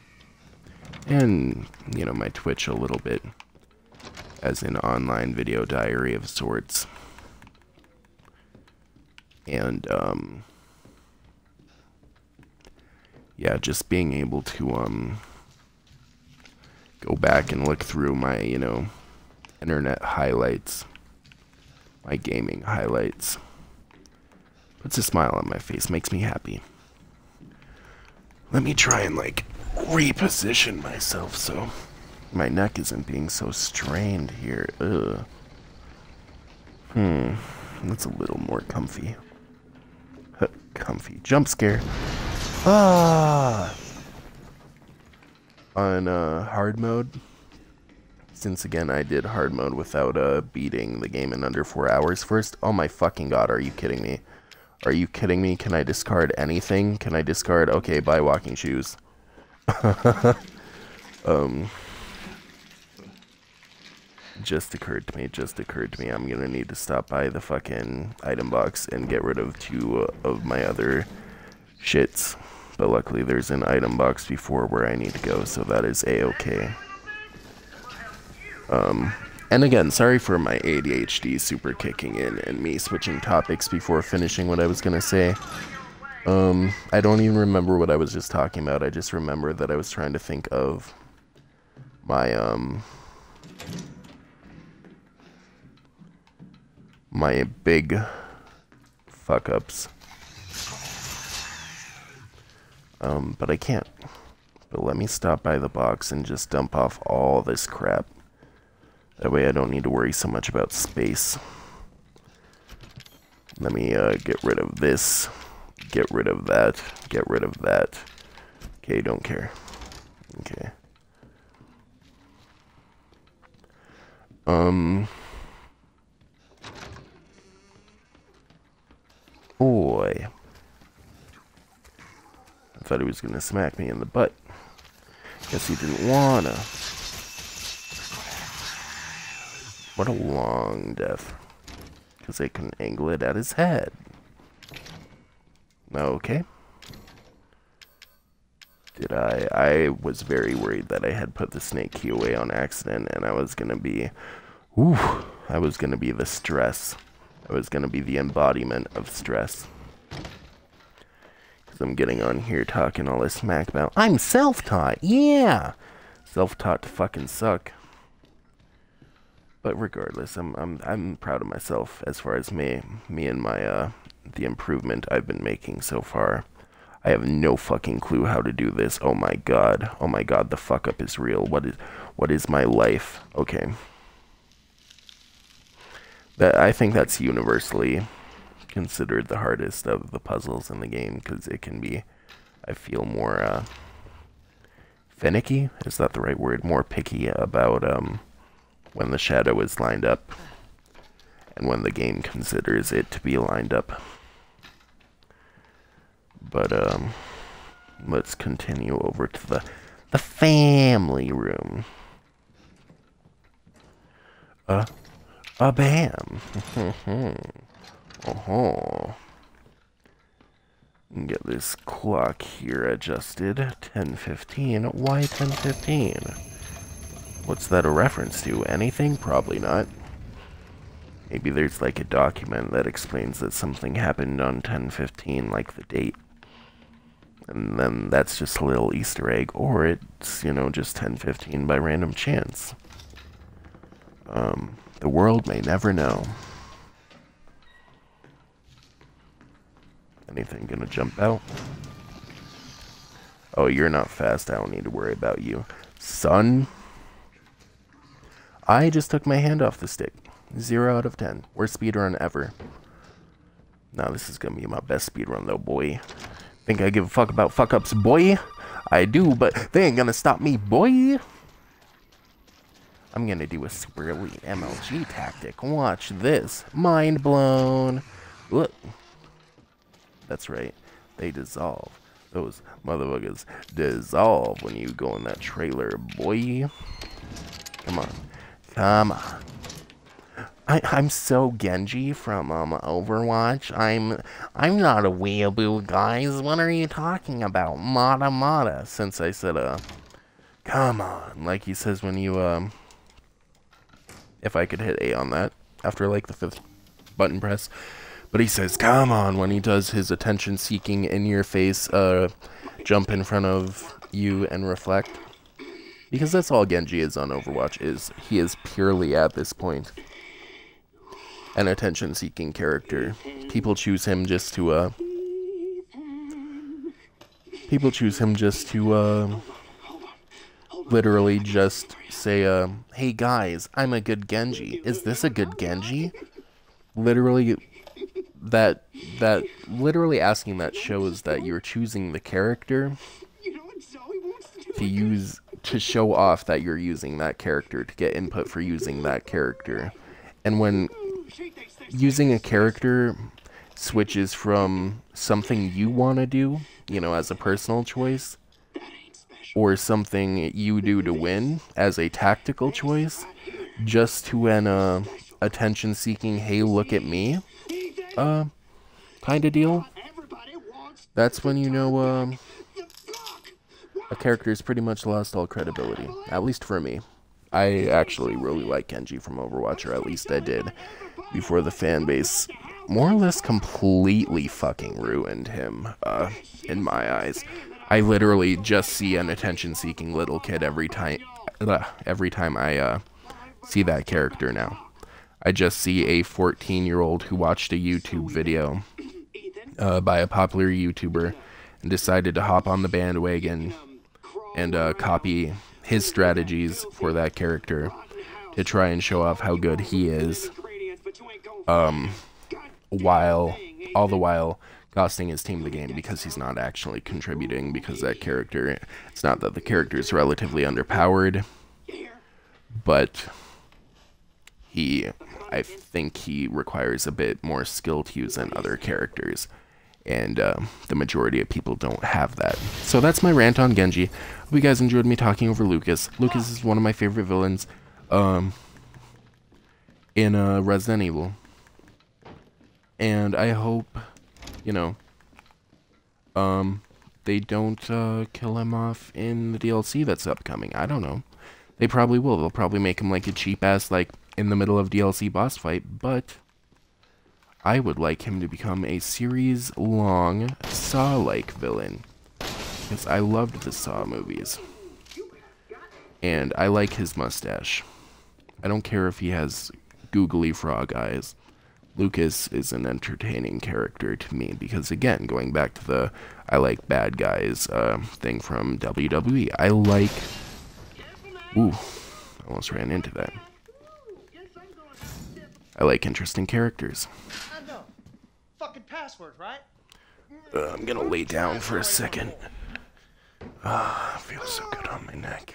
and, you know, my Twitch a little bit as an online video diary of sorts. And, um, yeah, just being able to, um, go back and look through my, you know, internet highlights, my gaming highlights, puts a smile on my face, makes me happy. Let me try and, like, reposition myself so my neck isn't being so strained here. Ugh. Hmm. That's a little more comfy. Huh, comfy. Jump scare. Ah! On uh, hard mode, since again I did hard mode without uh, beating the game in under four hours first. Oh my fucking god, are you kidding me? Are you kidding me? Can I discard anything? Can I discard? Okay, buy walking shoes. um, just occurred to me, just occurred to me, I'm gonna need to stop by the fucking item box and get rid of two uh, of my other shits. But luckily there's an item box before where I need to go, so that is a-okay. Um, and again, sorry for my A D H D super kicking in and me switching topics before finishing what I was gonna say. Um, I don't even remember what I was just talking about. I just remember that I was trying to think of my, um, my big fuck-ups. Um, but I can't. But let me stop by the box and just dump off all this crap. That way I don't need to worry so much about space. Let me, uh, get rid of this. Get rid of that. Get rid of that. Okay, don't care. Okay. Um. Boy. I thought he was gonna smack me in the butt. Guess he didn't wanna. What a long death. Because they can angle it at his head. Okay. Did I? I was very worried that I had put the snake key away on accident, and I was gonna be, ooh, I was gonna be the stress. I was gonna be the embodiment of stress. Because I'm getting on here talking all this smack about, I'm self-taught, yeah! Self-taught to fucking suck. But regardless, I'm I'm I'm proud of myself as far as me me and my uh the improvement I've been making so far. I have no fucking clue how to do this. Oh my god. Oh my god, the fuck up is real. What is what is my life? Okay. That I think that's universally considered the hardest of the puzzles in the game, because it can be, I feel, more uh finicky, is that the right word? More picky about um when the shadow is lined up, and when the game considers it to be lined up. But, um, let's continue over to the, the family room. Uh, a bam. Oh, get this clock here adjusted. ten fifteen. Why ten fifteen? What's that a reference to? Anything? Probably not. Maybe there's like a document that explains that something happened on ten fifteen, like the date. And then that's just a little Easter egg. Or it's, you know, just ten fifteen by random chance. Um, the world may never know. Anything gonna jump out? Oh, you're not fast. I don't need to worry about you. Son? I just took my hand off the stick. Zero out of ten. Worst speedrun ever. Now this is gonna be my best speedrun though, boy. Think I give a fuck about fuck-ups, boy? I do, but they ain't gonna stop me, boy. I'm gonna do a super elite M L G tactic. Watch this. Mind blown. Look. That's right. They dissolve. Those motherfuckers dissolve when you go in that trailer, boy. Come on. Come on. I, I'm so Genji from um Overwatch. I'm I'm not a weeaboo, guys. What are you talking about? Mata mata. Since I said uh come on, like he says when you um if I could hit A on that after like the fifth button press. But he says come on when he does his attention seeking in your face uh jump in front of you and reflect. Because that's all Genji is on Overwatch, is he is purely at this point an attention-seeking character. People choose him just to, uh... People choose him just to, uh... literally just say, uh... hey guys, I'm a good Genji. Is this a good Genji? Literally, that... That... Literally asking that shows that you're choosing the character to use... to show off that you're using that character, to get input for using that character. And when using a character switches from something you want to do, you know, as a personal choice, or something you do to win as a tactical choice, just to an uh, attention-seeking, hey, look at me, uh, kind of deal, that's when you know, um, a character's pretty much lost all credibility, at least for me. I actually really like Genji from Overwatch, or at least I did, before the fan base more or less completely fucking ruined him, uh, in my eyes. I literally just see an attention-seeking little kid every time, uh, every time I, uh, see that character now. I just see a fourteen-year-old who watched a YouTube video, uh, by a popular YouTuber, and decided to hop on the bandwagon and, uh, copy his strategies for that character to try and show off how good he is, um, while, all the while, costing his team the game because he's not actually contributing, because that character, it's not that the character is relatively underpowered, but he, I think he requires a bit more skill to use than other characters. And uh, the majority of people don't have that. So that's my rant on Genji. Hope you guys enjoyed me talking over Lucas. Lucas is one of my favorite villains um, in uh, Resident Evil. And I hope, you know, um, they don't uh, kill him off in the D L C that's upcoming. I don't know. They probably will. They'll probably make him like a cheap-ass, like, in the middle of D L C boss fight, but I would like him to become a series-long Saw-like villain, because I loved the Saw movies, and I like his mustache. I don't care if he has googly frog eyes. Lucas is an entertaining character to me, because again, going back to the I like bad guys uh, thing from W W E, I like... Ooh, I almost ran into that. I like interesting characters. Fucking password, right? Uh, I'm gonna lay down for a second. Ah, uh, feels so good on my neck.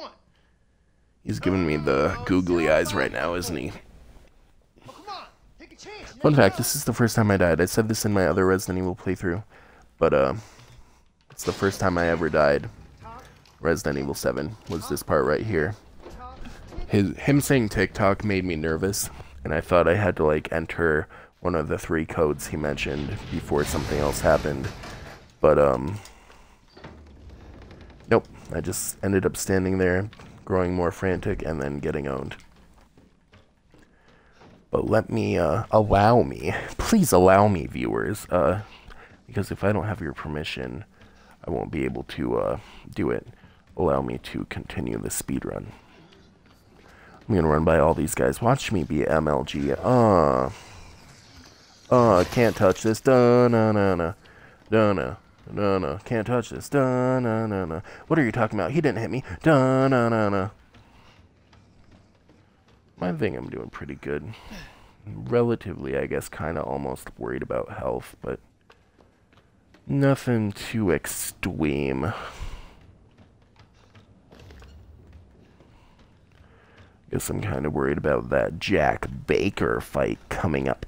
He's giving me the googly eyes right now, isn't he? Fun fact, this is the first time I died. I said this in my other Resident Evil playthrough, but uh, it's the first time I ever died. Resident Evil seven was this part right here. His, him saying TikTok made me nervous, and I thought I had to like enter one of the three codes he mentioned before something else happened. But um, nope, I just ended up standing there, growing more frantic, and then getting owned. But let me, uh, allow me, please allow me, viewers, uh, because if I don't have your permission, I won't be able to, uh, do it. Allow me to continue the speedrun. I'm gonna run by all these guys. Watch me be M L G. Uh, uh, can't touch this. Da-na-na-na. Da-na. Da-na. Can't touch this. Da-na-na-na. What are you talking about? He didn't hit me. Da-na-na-na. I think I'm doing pretty good. Relatively, I guess, kind of almost worried about health, but nothing too extreme. Guess I'm kind of worried about that Jack Baker fight coming up.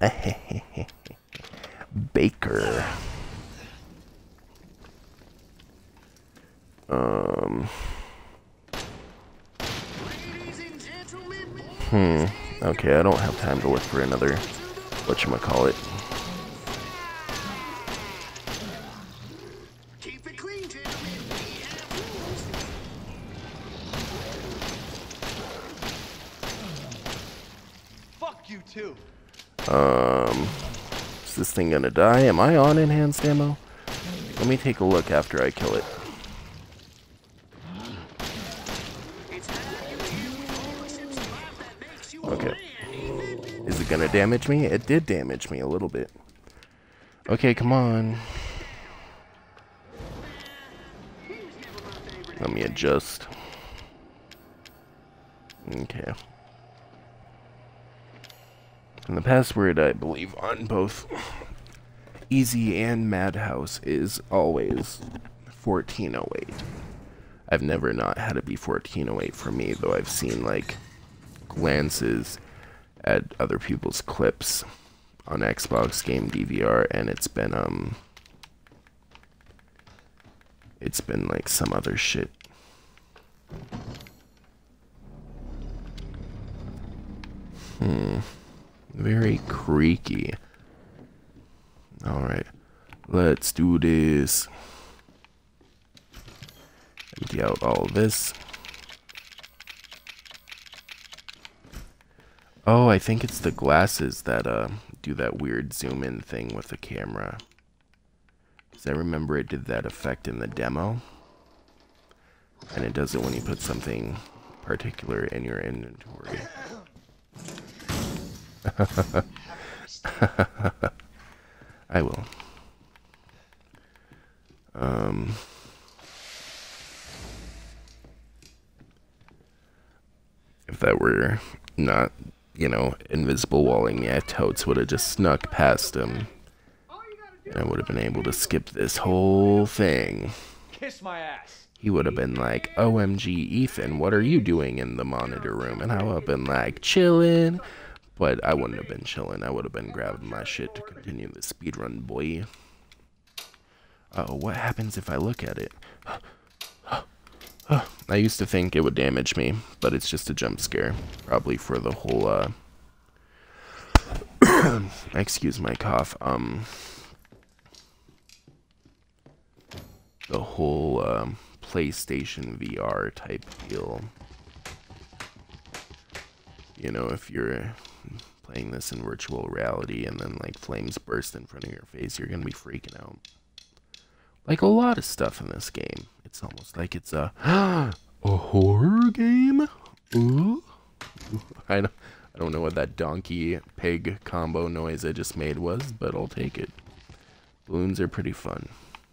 Baker. Um... Hmm. Okay, I don't have time to look for another whatchamacallit. Keep it clean, Fuck you too. Um, is this thing gonna die? Am I on enhanced ammo? Let me take a look after I kill it. Okay. Is it gonna damage me? It did damage me a little bit. Okay, come on. Let me adjust. Okay. And the password, I believe, on both Easy and Madhouse is always fourteen oh eight. I've never not had it be fourteen oh eight for me, though I've seen, like, glances at other people's clips on Xbox Game D V R, and it's been, um, it's been, like, some other shit. Hmm. Very creaky. Alright. Let's do this. Empty out all of this. Oh, I think it's the glasses that uh do that weird zoom in thing with the camera. Because I remember it did that effect in the demo. And it does it when you put something particular in your inventory. I will. Um... If that were not, you know, invisible walling me, I totes would have just snuck past him. And I would have been able to skip this whole thing. Kiss my ass. He would have been like, O M G, Ethan, what are you doing in the monitor room? And I would have been like, chillin'. But I wouldn't have been chillin'. I would have been grabbing my shit to continue the speedrun, boy. Uh-oh, what happens if I look at it? I used to think it would damage me, but it's just a jump scare. Probably for the whole, uh... excuse my cough, um... the whole, um, PlayStation V R type deal. You know, if you're playing this in virtual reality and then, like, flames burst in front of your face, you're gonna be freaking out. Like a lot of stuff in this game. It's almost like it's a a horror game. Ooh. I don't, I don't know what that donkey pig combo noise I just made was, but I'll take it. Balloons are pretty fun.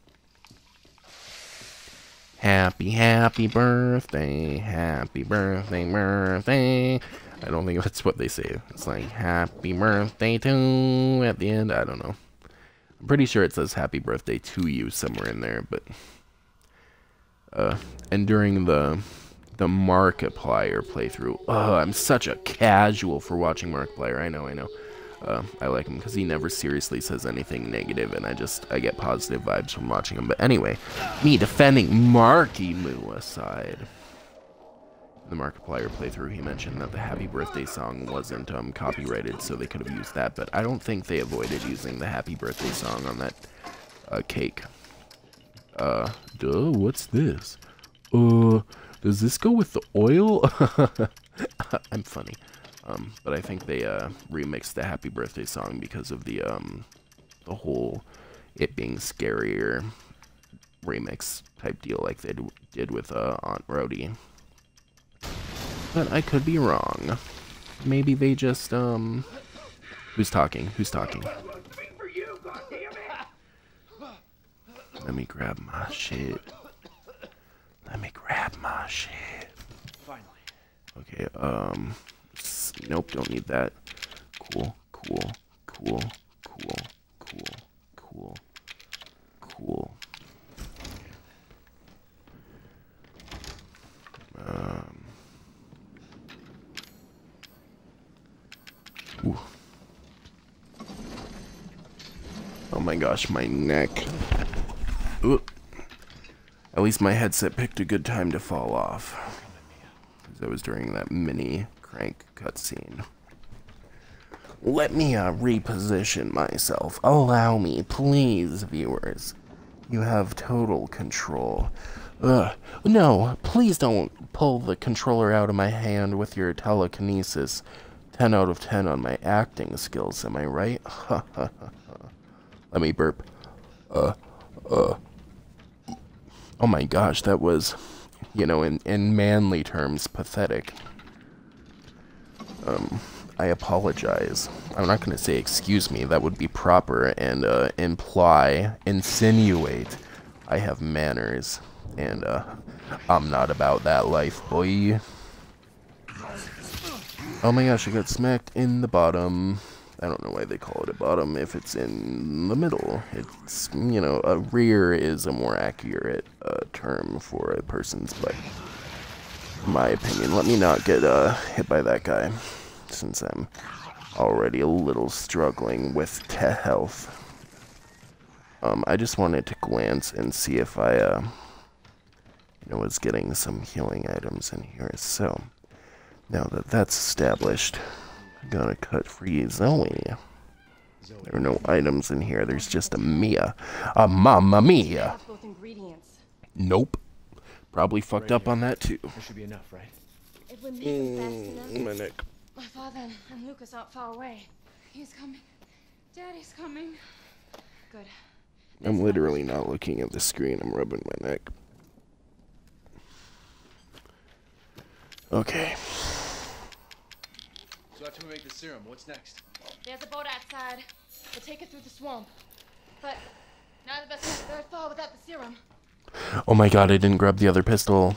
Happy, happy birthday, happy birthday, birthday. I don't think that's what they say. It's like happy birthday to at the end. I don't know. I'm pretty sure it says happy birthday to you somewhere in there, but uh and during the the Markiplier playthrough, oh, I'm such a casual for watching Markiplier. I know, I know. Uh, I like him because he never seriously says anything negative, and I just, I get positive vibes from watching him. But anyway, me defending Marky Moo aside. In the Markiplier playthrough, he mentioned that the Happy Birthday song wasn't um, copyrighted, so they could have used that, but I don't think they avoided using the Happy Birthday song on that uh, cake. Uh, duh, what's this? Uh, does this go with the oil? I'm funny. Um, but I think they, uh, remixed the Happy Birthday song because of the, um, the whole it being scarier remix type deal like they did with, uh, Aunt Rhody. But I could be wrong. Maybe they just, um... Who's talking? Who's talking? Let me grab my shit. Let me grab my shit. Finally. Okay, um... Nope, don't need that. Cool, cool, cool, cool, cool, cool, cool. Um... Ooh. Oh my gosh, my neck. Ooh. At least my headset picked a good time to fall off. Because that was during that mini crank cutscene. Let me uh, reposition myself. Allow me, please, viewers. You have total control. Ugh. No, please don't pull the controller out of my hand with your telekinesis. ten out of ten on my acting skills, am I right? Let me burp. Uh, uh. Oh my gosh, that was, you know, in, in manly terms, pathetic. Um, I apologize. I'm not going to say excuse me, that would be proper, and, uh, imply, insinuate I have manners, and, uh, I'm not about that life, boy. Oh my gosh, I got smacked in the bottom. I don't know why they call it a bottom if it's in the middle. It's, you know, a rear is a more accurate uh, term for a person's butt. In my opinion. Let me not get uh, hit by that guy, since I'm already a little struggling with te health. Um, I just wanted to glance and see if I, uh, you know, was getting some healing items in here. So, now that that's established, I'm gonna cut free Zoe. There are no items in here. There's just a Mia. A Mamma Mia. Nope. Probably fucked up on that too. There should be enough, right? It would make them fast enough. My neck. My father and Lucas aren't far away. He's coming. Daddy's coming. Good. I'm literally not looking at the screen. I'm rubbing my neck. Okay. So after we make the serum, what's next? There's a boat outside. We'll take it through the swamp. But none of us get very far without the serum. Oh my god, I didn't grab the other pistol.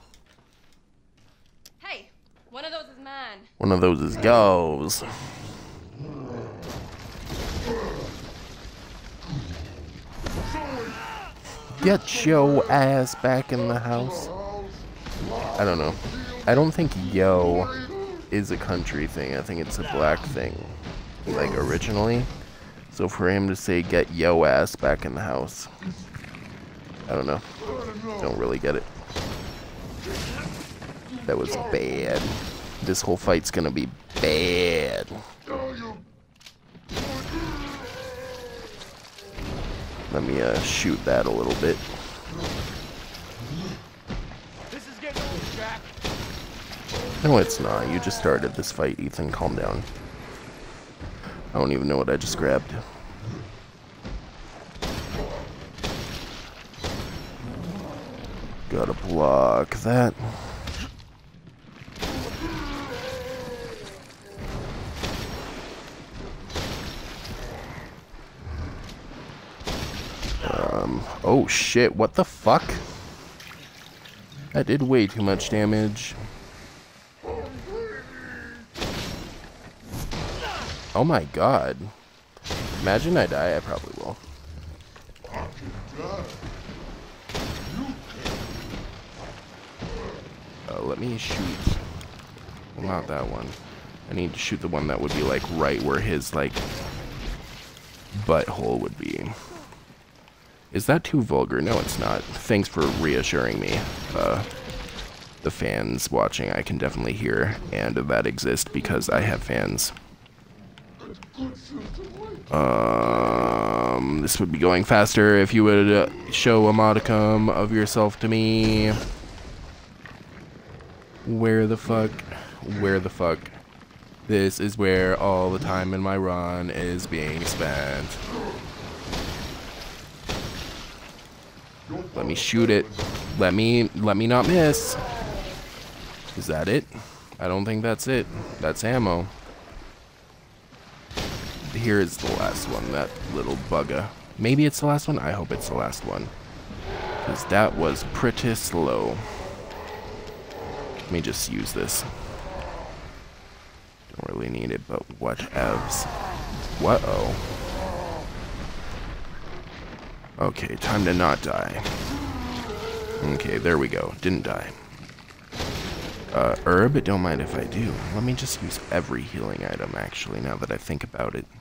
Hey, one of those is mine. One of those is yours. Get your ass back in the house. I don't know. I don't think yo is a country thing. I think it's a black thing. Like, originally. So for him to say, get yo ass back in the house. I don't know. Don't really get it. That was bad. This whole fight's gonna be bad. Let me uh, shoot that a little bit. This is getting old, Jack. No, it's not. You just started this fight, Ethan. Calm down. I don't even know what I just grabbed. Gotta block that. Um, oh shit, what the fuck? That did way too much damage. Oh my god. Imagine I die, I probably will. Uh, let me shoot. Well, not that one. I need to shoot the one that would be like right where his like butthole would be. Is that too vulgar? No, it's not. Thanks for reassuring me. Uh, the fans watching, I can definitely hear, and that exists because I have fans. Um, this would be going faster if you would uh, show a modicum of yourself to me. Where the fuck? Where the fuck? This is where all the time in my run is being spent. Let me shoot it. Let me, let me not miss. Is that it? I don't think that's it. That's ammo. Here is the last one, that little bugger. Maybe it's the last one? I hope it's the last one. Because that was pretty slow. Let me just use this. Don't really need it, but whatevs. What-oh. Okay, time to not die. Okay, there we go. Didn't die. Uh, herb? Don't mind if I do. Let me just use every healing item, actually, now that I think about it.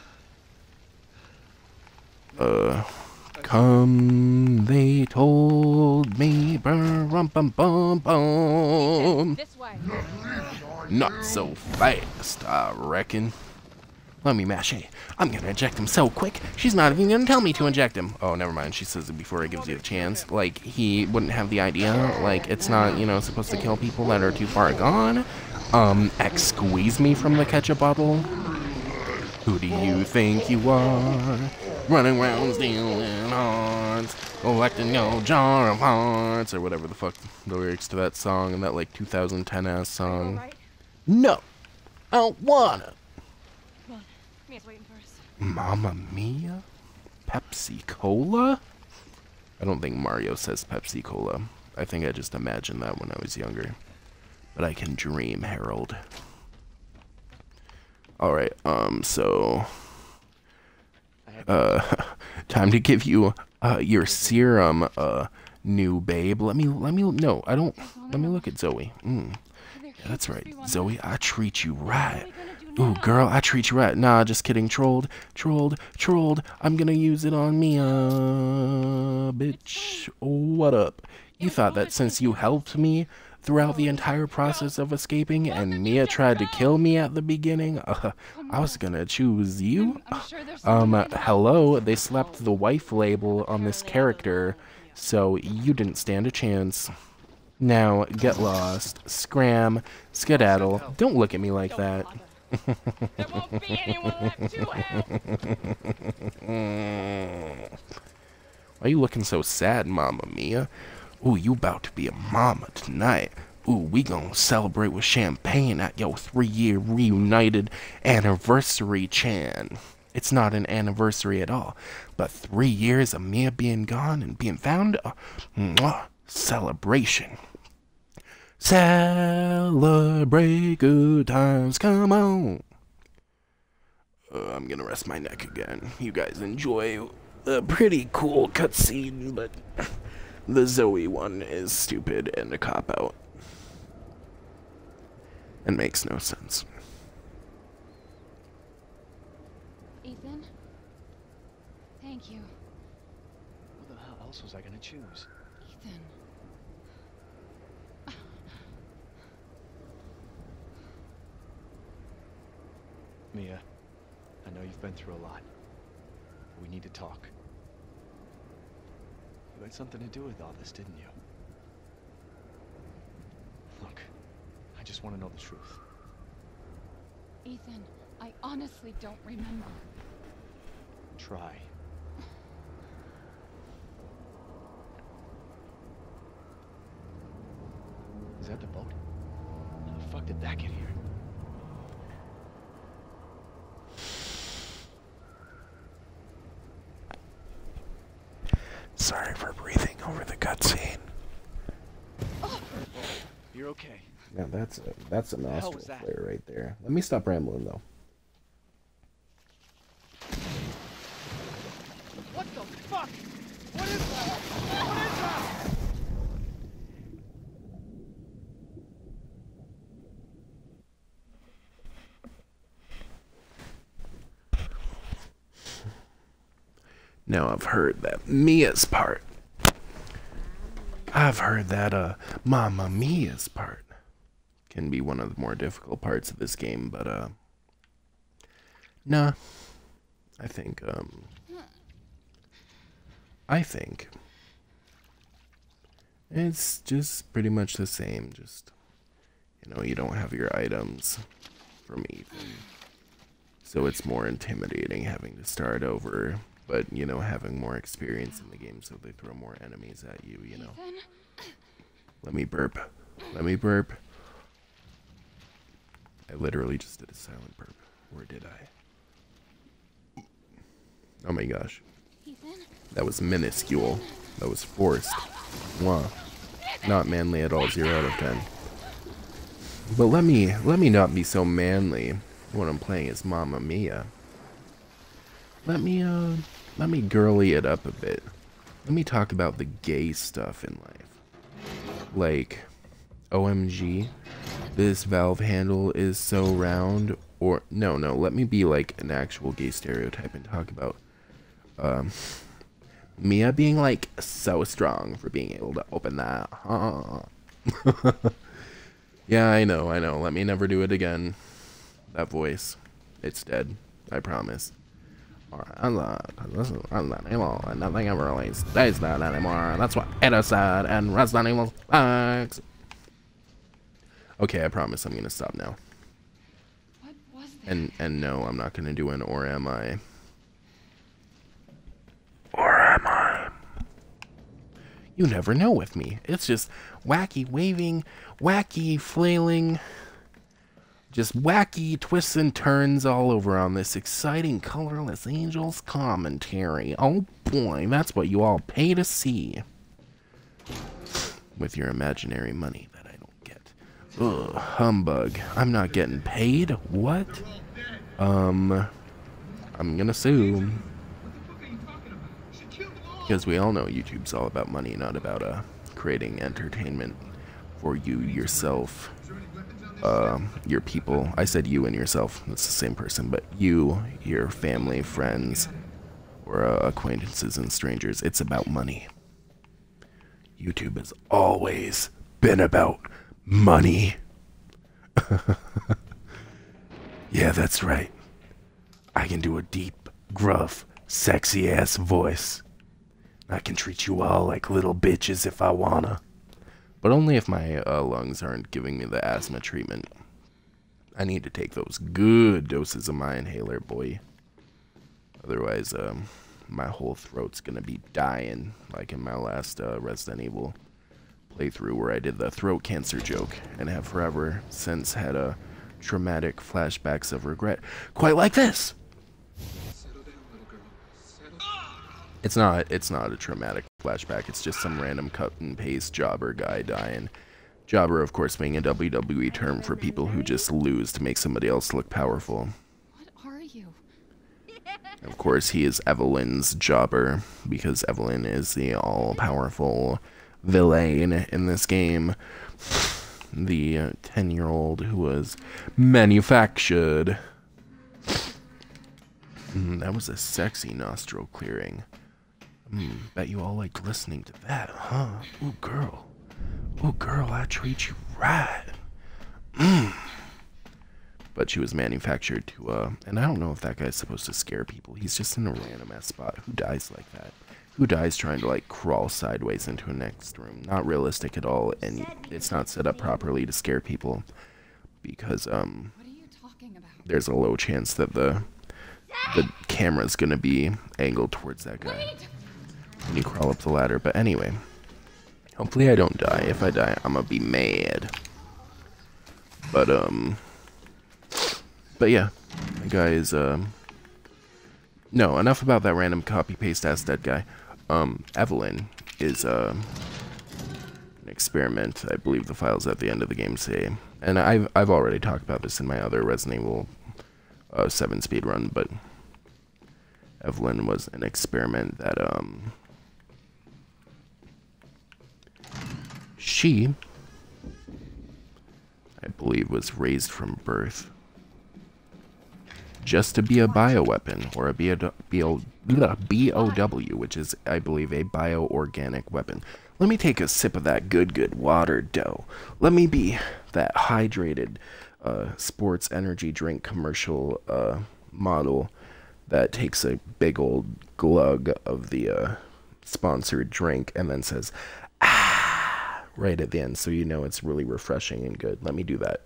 Uh, come, they told me, bum bum bum bum. This way. Not so fast, I reckon. Let me mash it. I'm gonna inject him so quick, she's not even gonna tell me to inject him. Oh, never mind, she says it before it gives you a chance. Like, he wouldn't have the idea. Like, it's not, you know, supposed to kill people that are too far gone. Um, X squeeze me from the ketchup bottle. Who do you think you are? Running around stealing hearts, collecting your jar of hearts, or whatever the fuck the lyrics to that song, and that like two thousand ten ass song. Right? No, I don't wanna. Come on, Mia's waiting for us. Mamma Mia? Pepsi Cola? I don't think Mario says Pepsi Cola. I think I just imagined that when I was younger. But I can dream, Harold. Alright, um, so... Uh, time to give you, uh, your serum, uh, new babe. Let me, let me, no, I don't, let me look at Zoe. Mm. Yeah, that's right. Zoe, I treat you right. Ooh, girl, I treat you right. Nah, just kidding. Trolled, trolled, trolled. I'm gonna use it on Mia, bitch. What up? You thought that since you helped me throughout the entire process of escaping and Mia tried to kill me at the beginning, uh, I was gonna choose you? Um, uh, hello, they slapped the wife label on this character, so you didn't stand a chance. Now, get lost, scram, skedaddle. Don't look at me like that. There won't be anyone left to help. Why are you looking so sad, Mama Mia? Ooh, you about to be a mama tonight. Ooh, we gonna celebrate with champagne at your three-year reunited anniversary, Chan. It's not an anniversary at all, but three years of Mia being gone and being found, uh, mwah, celebration. Celebrate good times, come on. Uh, I'm gonna rest my neck again. You guys enjoy a pretty cool cutscene, but the Zoe one is stupid and a cop-out. And makes no sense. Ethan? Thank you. Who the hell else was I gonna choose? Ethan. Mia, I know you've been through a lot. We need to talk. You had something to do with all this, didn't you? Look, I just want to know the truth. Ethan, I honestly don't remember. Try. Is that the boat? How the fuck did that get here? Sorry for breathing over the cutscene. You're okay. Yeah, that's a, that's a hell nostril was that? flare right there. Let me stop rambling though. What the fuck? What is that? What is that? Now I've heard that Mia's part. I've heard that uh Mamma Mia's part can be one of the more difficult parts of this game, but uh nah. I think um I think it's just pretty much the same, just you know, you don't have your items from Ethan. So it's more intimidating having to start over, but, you know, having more experience in the game, so they throw more enemies at you, you know. Let me burp. Let me burp. I literally just did a silent burp. Or did I? Oh my gosh. That was minuscule. That was forced. Mwah. Not manly at all. Zero out of ten. But let me, let me not be so manly when I'm playing as Mamma Mia. Let me, uh, let me girly it up a bit. Let me talk about the gay stuff in life. Like, O M G, this valve handle is so round. Or, no, no, let me be like an actual gay stereotype and talk about, um, Mia being like so strong for being able to open that. Huh. Yeah, I know, I know. Let me never do it again. That voice, it's dead. I promise. I'm not, I'm not evil, and nothing ever really stays that anymore. That's what Ada said, and Resident Evil sucks. Okay, I promise I'm gonna stop now. What was that? And and no, I'm not gonna do an or am I. Or am I? You never know with me. It's just wacky waving, wacky flailing. Just wacky twists and turns all over on this exciting Colorless Angels commentary. Oh boy, that's what you all pay to see. With your imaginary money that I don't get. Ugh, humbug. I'm not getting paid? What? Um, I'm gonna sue. Because we all know YouTube's all about money, not about uh, creating entertainment for you yourself. Uh, your people. I said you and yourself. That's the same person, but you, your family, friends, or uh, acquaintances and strangers. It's about money. YouTube has always been about money. Yeah, that's right. I can do a deep, gruff, sexy-ass voice. I can treat you all like little bitches if I wanna. But only if my uh, lungs aren't giving me the asthma treatment. I need to take those good doses of my inhaler, boy. Otherwise, um, my whole throat's gonna be dying, like in my last uh, Resident Evil playthrough where I did the throat cancer joke, and have forever since had a traumatic flashbacks of regret. Quite like this! It's not, it's not a traumatic flashback, it's just some random cut and paste jobber guy dying. Jobber, of course, being a W W E term for people who just lose to make somebody else look powerful. What are you? Of course, he is Evelyn's jobber, because Evelyn is the all-powerful villain in this game. The ten-year-old who was manufactured. Mm, that was a sexy nostril clearing. Mm, bet you all like listening to that, huh? Ooh, girl. Ooh, girl, I treat you right. Mm. But she was manufactured to, uh, and I don't know if that guy's supposed to scare people. He's just in a random ass spot. Who dies like that? Who dies trying to, like, crawl sideways into a next room? Not realistic at all, and it's not set up properly to scare people. Because, um, What are you talking about? there's a low chance that the, the camera's gonna be angled towards that guy. Wait! When you crawl up the ladder. But anyway, hopefully I don't die. If I die, I'm gonna be mad. But, um, but yeah, that guy is, um, no, enough about that random copy-paste ass dead guy. Um, Evelyn is, uh, an experiment. I believe the files at the end of the game say. And I've, I've already talked about this in my other Resident Evil uh, seven speedrun, but Evelyn was an experiment that, um, she, I believe, was raised from birth just to be a bioweapon, or a B O W, which is, I believe, a bioorganic weapon. Let me take a sip of that good, good water dough. Let me be that hydrated uh, sports energy drink commercial uh, model that takes a big old glug of the uh, sponsored drink and then says, ah, right at the end, so you know it's really refreshing and good. Let me do that.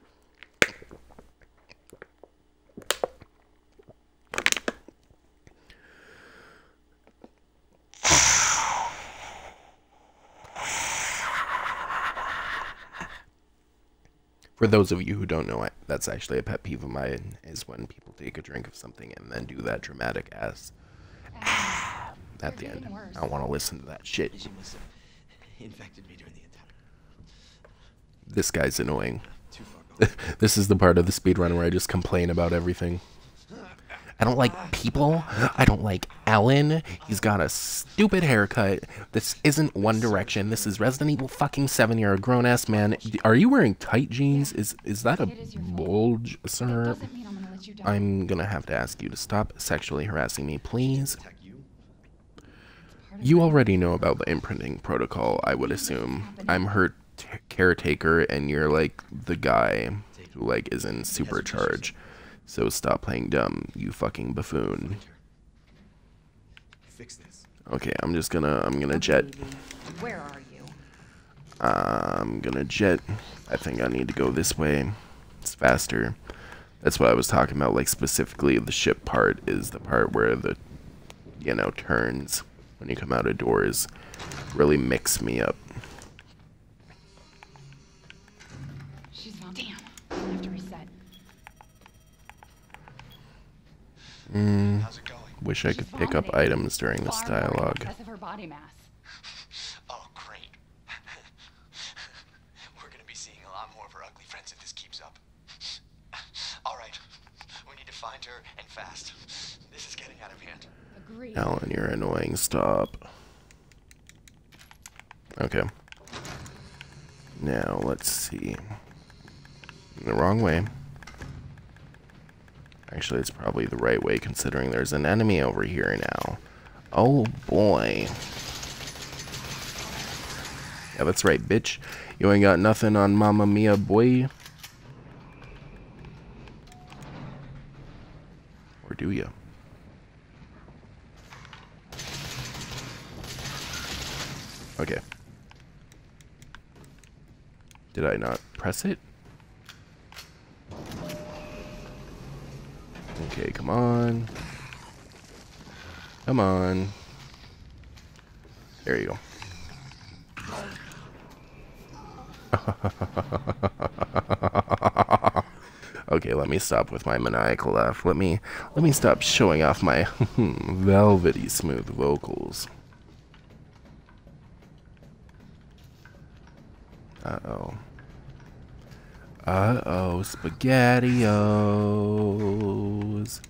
For those of you who don't know, that's actually a pet peeve of mine, is when people take a drink of something and then do that dramatic ass ah, at the end. I don't want to listen to that shit. This guy's annoying. This is the part of the speedrun where I just complain about everything. I don't like people. I don't like Alan. He's got a stupid haircut. This isn't One Direction. This is Resident Evil fucking seven. You're a grown-ass man. Are you wearing tight jeans? Is is that a bulge, sir? I'm gonna have to ask you to stop sexually harassing me, please. You already know about the imprinting protocol, I would assume. I'm her t caretaker, and you're like the guy who like is in supercharge. So stop playing dumb, you fucking buffoon. Okay, I'm just gonna, I'm gonna jet. Where are you? I'm gonna jet. I think I need to go this way. It's faster. That's what I was talking about, like specifically the ship part is the part where the, you know, turns when you come out of doors really mix me up. She's not. Damn. I have to reset. Mm, wish I could pick up items during this dialogue. Of her body mass. Oh, great. We're gonna be seeing a lot more of her ugly friends if this keeps up. All right, we need to find her and fast. This is getting out of hand. Agreed. Alan, you're annoying. Stop. Okay. Now let's see. The wrong way. Actually, it's probably the right way, considering there's an enemy over here now. Oh, boy. Yeah, that's right, bitch. You ain't got nothing on Mamma Mia, boy. Or do you? Okay. Did I not press it? Okay, come on. Come on. There you go. Okay, let me stop with my maniacal laugh. Let me let me stop showing off my velvety smooth vocals. Uh-oh. Uh-oh, SpaghettiOs.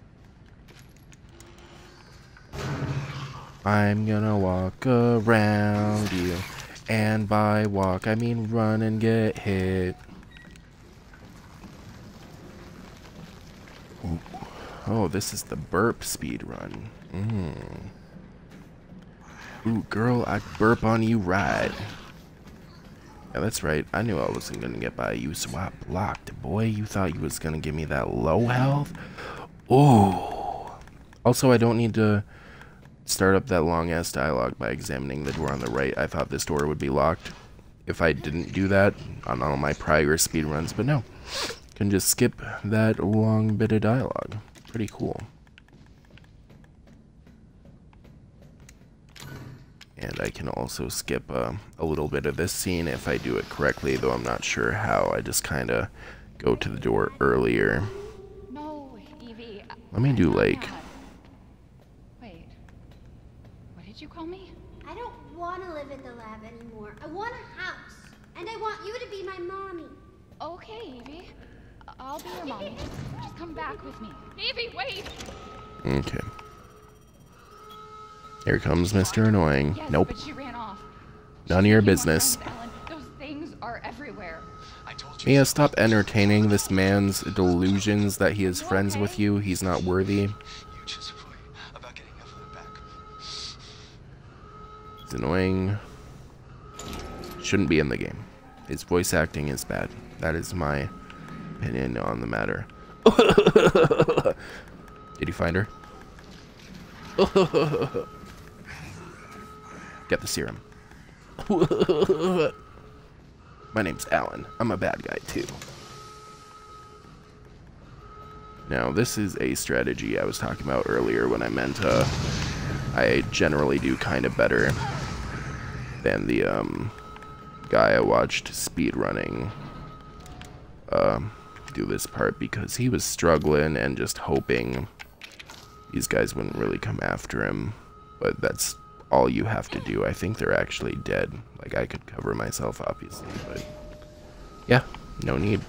I'm gonna walk around you. And by walk, I mean run and get hit. Ooh. Oh, this is the burp speed run. Mm. Ooh, girl, I'd burp on you right. Yeah, that's right. I knew I wasn't gonna get by you, so I blocked. Boy, you thought you was gonna give me that low health? Ooh. Also, I don't need to start up that long-ass dialogue by examining the door on the right. I thought this door would be locked if I didn't do that on all my prior speedruns, but no. Can just skip that long bit of dialogue. Pretty cool. And I can also skip uh, a little bit of this scene if I do it correctly, though I'm not sure how. I just kind of go to the door earlier. No, Evie. Let me do like... Wait. What did you call me? I don't want to live at the lab anymore. I want a house. And I want you to be my mommy. Okay, Evie. I'll be your mommy. Just come back with me. Evie, wait! Okay. Here comes Mister Annoying. Yes, nope. But she ran off. None of your business. Friends, Ellen. Those things are everywhere. I Mia, stop entertaining this man's delusions that he is friends with you. He's not worthy. It's annoying. Shouldn't be in the game. His voice acting is bad. That is my opinion on the matter. Did you find her? Get the serum. My name's Alan. I'm a bad guy too. Now, this is a strategy I was talking about earlier when I meant uh, I generally do kind of better than the um, guy I watched speedrunning uh, do this part, because he was struggling and just hoping these guys wouldn't really come after him. But that's all you have to do. I think they're actually dead. Like, I could cover myself, obviously, but yeah, no need.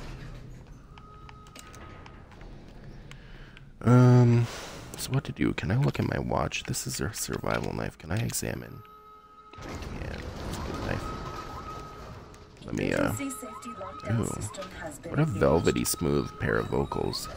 Um, so what to do? Can I look at my watch? This is a survival knife. Can I examine? I can. It's a good knife. Let me, uh... ooh. What a velvety smooth pair of vocals.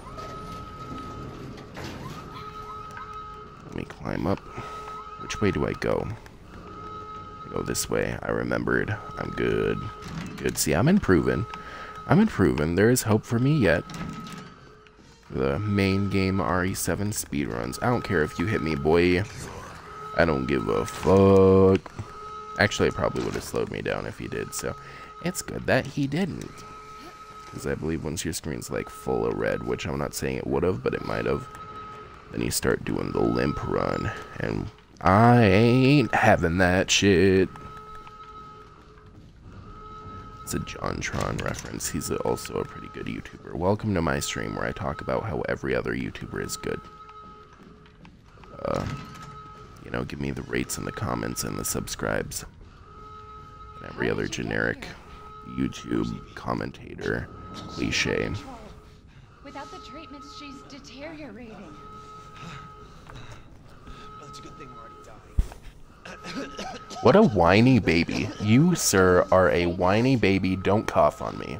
Let me climb up. Which way do I go? I go this way. I remembered. I'm good. Good. See, I'm improving. I'm improving. There is hope for me yet. The main game R E seven speedruns. I don't care if you hit me, boy. I don't give a fuck. Actually, it probably would have slowed me down if he did, so it's good that he didn't. Because I believe once your screen's like full of red, which I'm not saying it would have, but it might have, then you start doing the limp run, and I ain't having that shit. It's a JonTron reference. He's a, also a pretty good YouTuber. Welcome to my stream where I talk about how every other YouTuber is good. Uh, you know, give me the rates and the comments and the subscribes. And every other generic YouTube commentator cliche. Without the treatments, she's deteriorating. Well, it's a good thing we're already dying. What a whiny baby. You, sir, are a whiny baby. Don't cough on me.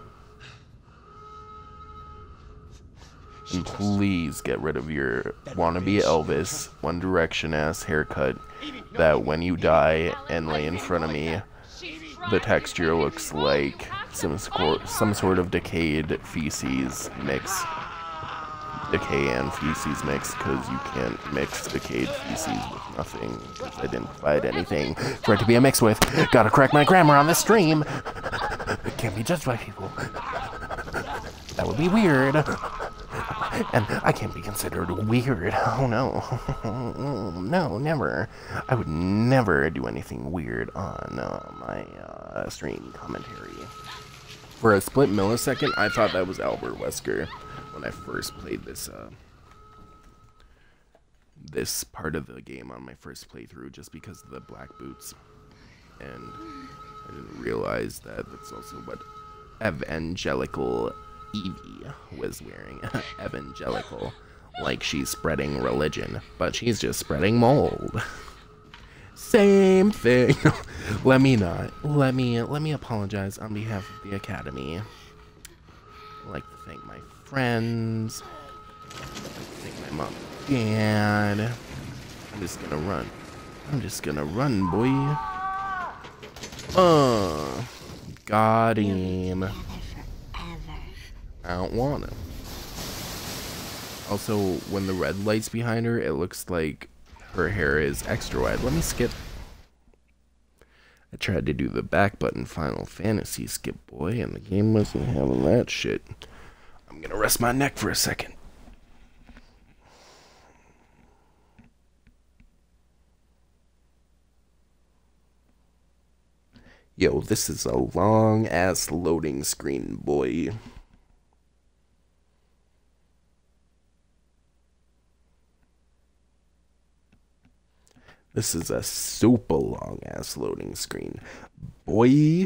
And please get rid of your wannabe Elvis, One Direction ass haircut that when you die and lay in front of me, the texture looks like some, score, some sort of decayed feces mix. Decay and feces mix, because you can't mix decayed feces with nothing, because I didn't provide anything for it to be a mix with. Gotta correct my grammar on the stream. Can't be judged by people. That would be weird. And I can't be considered weird. Oh no. No, never. I would never do anything weird on uh, my uh, stream commentary. For a split millisecond, I thought that was Albert Wesker when I first played this uh, this part of the game on my first playthrough, just because of the black boots, and I didn't realize that that's also what Evangelical Evie was wearing. Evangelical, like she's spreading religion, but she's just spreading mold. Same thing. Let me not. Let me let me apologize on behalf of the Academy. I'd like to thank my friends. I'd like to thank my mom and dad. I'm just gonna run. I'm just gonna run, boy. Uh, got him. I don't want him. Also, when the red light's behind her, it looks like her hair is extra wide. Let me skip. I tried to do the back button Final Fantasy skip, boy, and the game wasn't having that shit. I'm gonna rest my neck for a second. Yo, this is a long-ass loading screen, boy. This is a super long-ass loading screen, boy.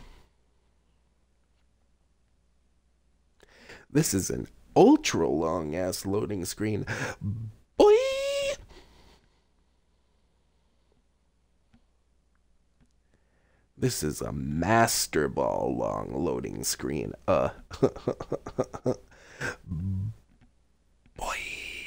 This is an ultra long-ass loading screen, boy. This is a master ball long loading screen. Uh. Boy.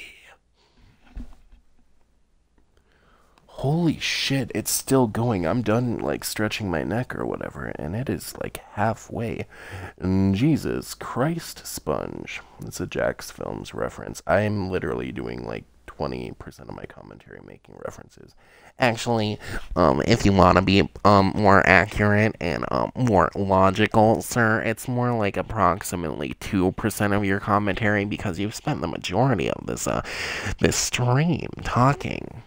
Holy shit, it's still going. I'm done, like, stretching my neck or whatever, and it is, like, halfway. And Jesus Christ, Sponge. It's a Jax Films reference. I'm literally doing, like, twenty percent of my commentary making references. Actually, um, if you want to be, um, more accurate and, um, more logical, sir, it's more like approximately two percent of your commentary because you've spent the majority of this, uh, this stream talking.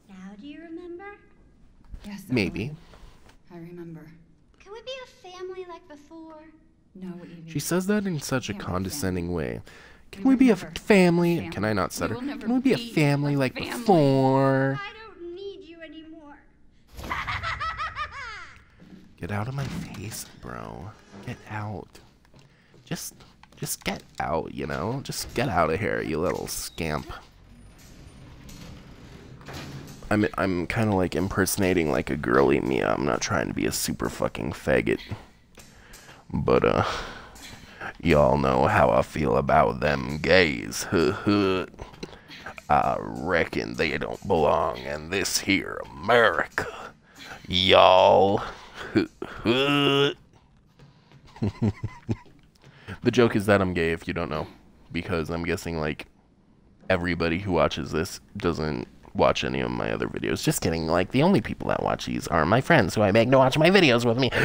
Yes, maybe. I remember. Can we be a family like before? No, Evie. She says that in such a condescending way. Can We we will be a never family? family. Can I not We stutter? will never Can we be a be family a like family. before? I don't need you anymore. Get out of my face, bro. Get out. Just, just get out, you know? Just get out of here, you little scamp. I'm I'm kind of like impersonating like a girly Mia. I'm not trying to be a super fucking faggot. But, uh, y'all know how I feel about them gays. I reckon they don't belong in this here America. Y'all. The joke is that I'm gay if you don't know. Because I'm guessing, like, everybody who watches this doesn't watch any of my other videos. Just kidding. Like, the only people that watch these are my friends who I beg to watch my videos with me.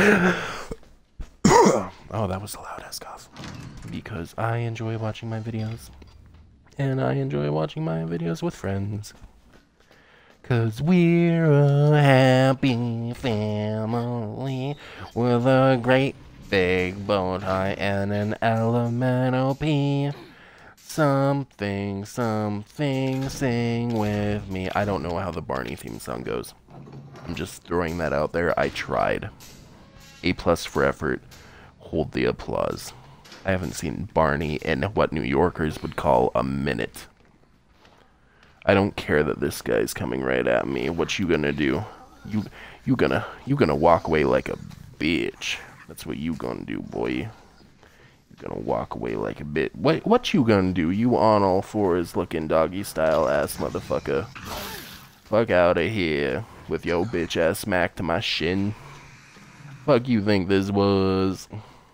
Oh, that was a loud ass cough. Because I enjoy watching my videos. And I enjoy watching my videos with friends. Cause we're a happy family with a great big bow tie and an elemental P. Something, something, sing with me. I don't know how the Barney theme song goes. I'm just throwing that out there. I tried. A plus for effort. Hold the applause. I haven't seen Barney in what New Yorkers would call a minute. I don't care that this guy's coming right at me. What you gonna do? You, you gonna, you gonna walk away like a bitch. That's what you gonna do, boy. Gonna walk away like a bit. What what you gonna do? You on all fours looking doggy style ass motherfucker. Fuck out of here with your bitch ass smack to my shin. Fuck you think this was?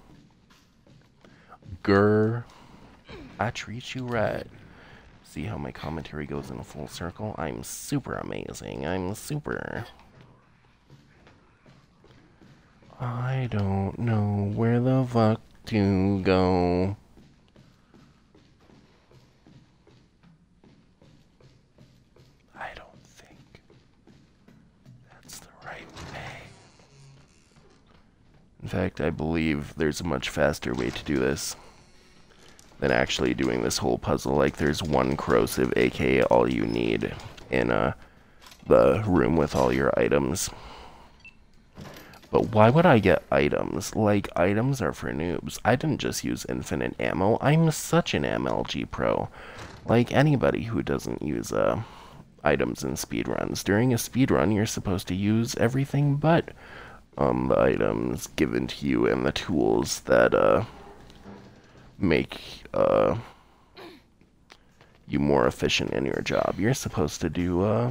Grr. I treat you right. See how my commentary goes in a full circle? I'm super amazing. I'm super. I don't know where the fuck to go. I don't think that's the right way. In fact, I believe there's a much faster way to do this than actually doing this whole puzzle. Like, there's one corrosive, aka all you need, in uh, the room with all your items. But why would I get items? Like, items are for noobs. I didn't just use infinite ammo. I'm such an M L G pro. Like anybody who doesn't use uh, items in speedruns. During a speedrun, you're supposed to use everything but um, the items given to you and the tools that uh, make uh, you more efficient in your job. You're supposed to do, uh,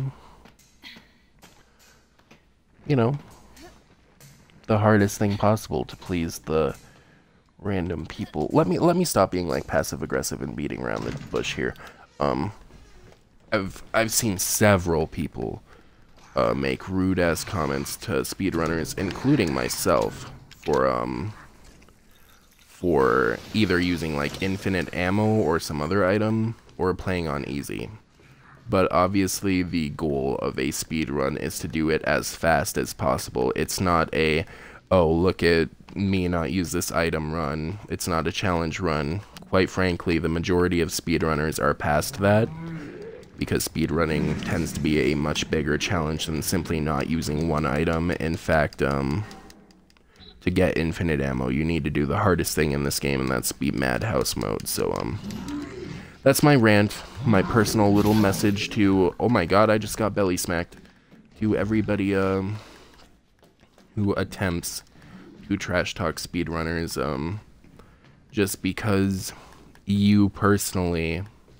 you know, the hardest thing possible to please the random people. Let me let me stop being like passive aggressive and beating around the bush here. Um, I've I've seen several people uh, make rude ass comments to speedrunners, including myself, for um for either using like infinite ammo or some other item or playing on easy. But obviously the goal of a speedrun is to do it as fast as possible. It's not a, oh, look at me not use this item run. It's not a challenge run. Quite frankly, the majority of speedrunners are past that, because speedrunning tends to be a much bigger challenge than simply not using one item. In fact, um, to get infinite ammo, you need to do the hardest thing in this game, and that's beat Madhouse mode. So, um... that's my rant, my personal little message to, oh my god, I just got belly smacked, to everybody, um, who attempts to trash talk speedrunners, um, just because you personally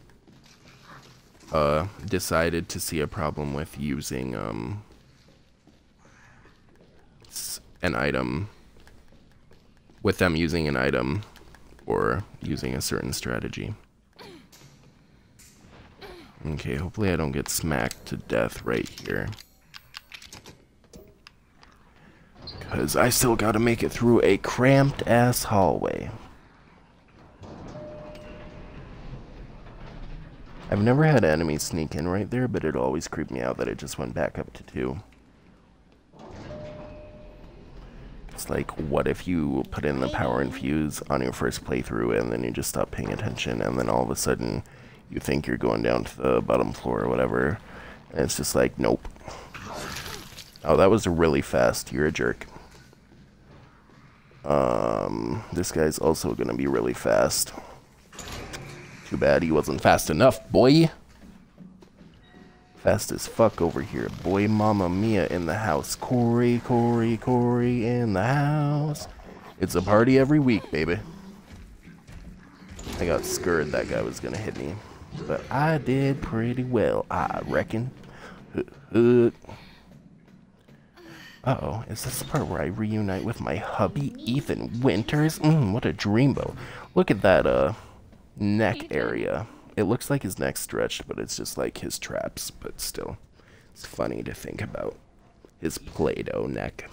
uh, decided to see a problem with using um, an item, with them using an item or using a certain strategy. Okay, hopefully I don't get smacked to death right here. Because I still gotta make it through a cramped ass hallway. I've never had enemies sneak in right there, but it always creeped me out that it just went back up to two. It's like, what if you put in the power infuse on your first playthrough and then you just stop paying attention and then all of a sudden you think you're going down to the bottom floor or whatever, and it's just like, nope. Oh, that was really fast. You're a jerk. Um, this guy's also gonna be really fast. Too bad he wasn't fast enough, boy. Fast as fuck over here, boy. Mama Mia in the house. Corey, Corey, Corey in the house. It's a party every week, baby. I got scared that guy was gonna hit me, but I did pretty well, I reckon. Uh, Uh-oh, is this the part where I reunite with my hubby, Ethan Winters? Mmm, what a dreamboat. Look at that, uh, neck area. It looks like his neck's stretched, but it's just like his traps, but still. It's funny to think about his Play-Doh neck.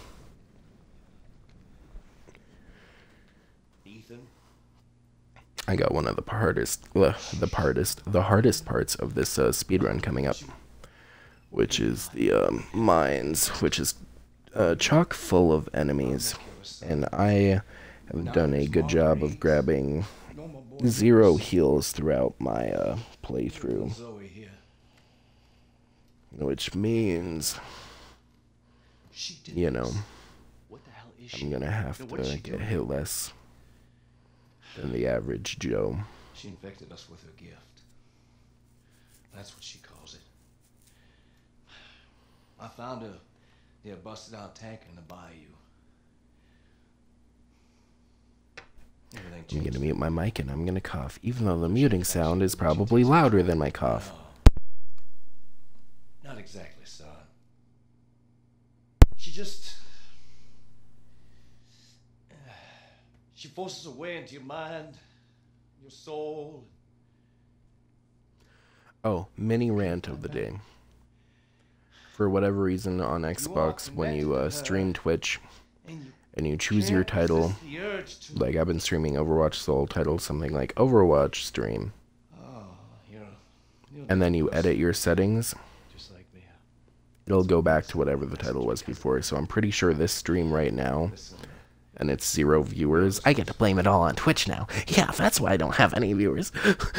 Ethan? I got one of the hardest, uh, the hardest, the hardest parts of this uh, speedrun coming up, which is the um, mines, which is uh, chock full of enemies, and I have done a good job of grabbing zero heals throughout my uh, playthrough, which means, you know, I'm gonna have to get hit less than the average Joe. She infected us with her gift. That's what she calls it. I found her near a busted out tanker in the bayou. I'm gonna mute my mic and I'm gonna cough, even though the muting sound is probably louder than my cough. Not exactly, son. She just... She forces her way into your mind, your soul. Oh, mini rant of the day. For whatever reason on Xbox, when you uh, stream Twitch and you choose your title, like I've been streaming Overwatch, so I'll title something like Overwatch Stream. And then you edit your settings, it'll go back to whatever the title was before. So I'm pretty sure this stream right now, and it's zero viewers. I get to blame it all on Twitch now. Yeah, that's why I don't have any viewers.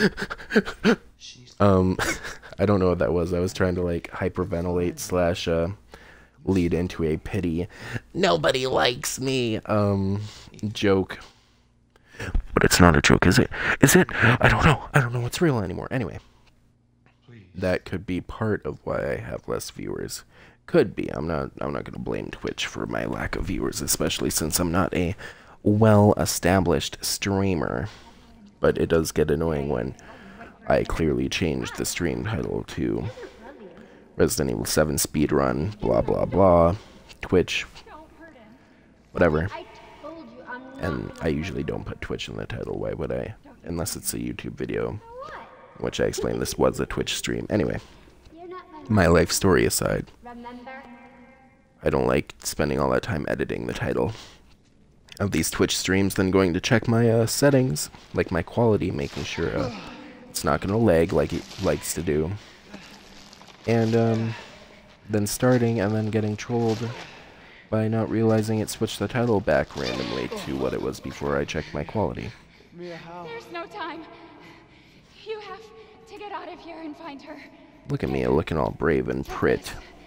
um, I don't know what that was. I was trying to like hyperventilate slash uh, lead into a pity, nobody likes me um joke. But it's not a joke, is it? Is it? I don't know. I don't know what's real anymore. Anyway, that could be part of why I have less viewers. Could be. I'm not I'm not going to blame Twitch for my lack of viewers, especially since I'm not a well-established streamer. But it does get annoying when I clearly changed the stream title to Resident Evil seven Speedrun, blah blah blah, Twitch, whatever. And I usually don't put Twitch in the title, why would I? Unless it's a YouTube video, which I explained this was a Twitch stream. Anyway, my life story aside, I don't like spending all that time editing the title of these Twitch streams, then going to check my uh, settings, like my quality, making sure uh, it's not going to lag like it likes to do. And um, then starting and then getting trolled by not realizing it switched the title back randomly to what it was before I checked my quality. There's no time. You have to get out of here and find her. Look at me looking all brave and prit.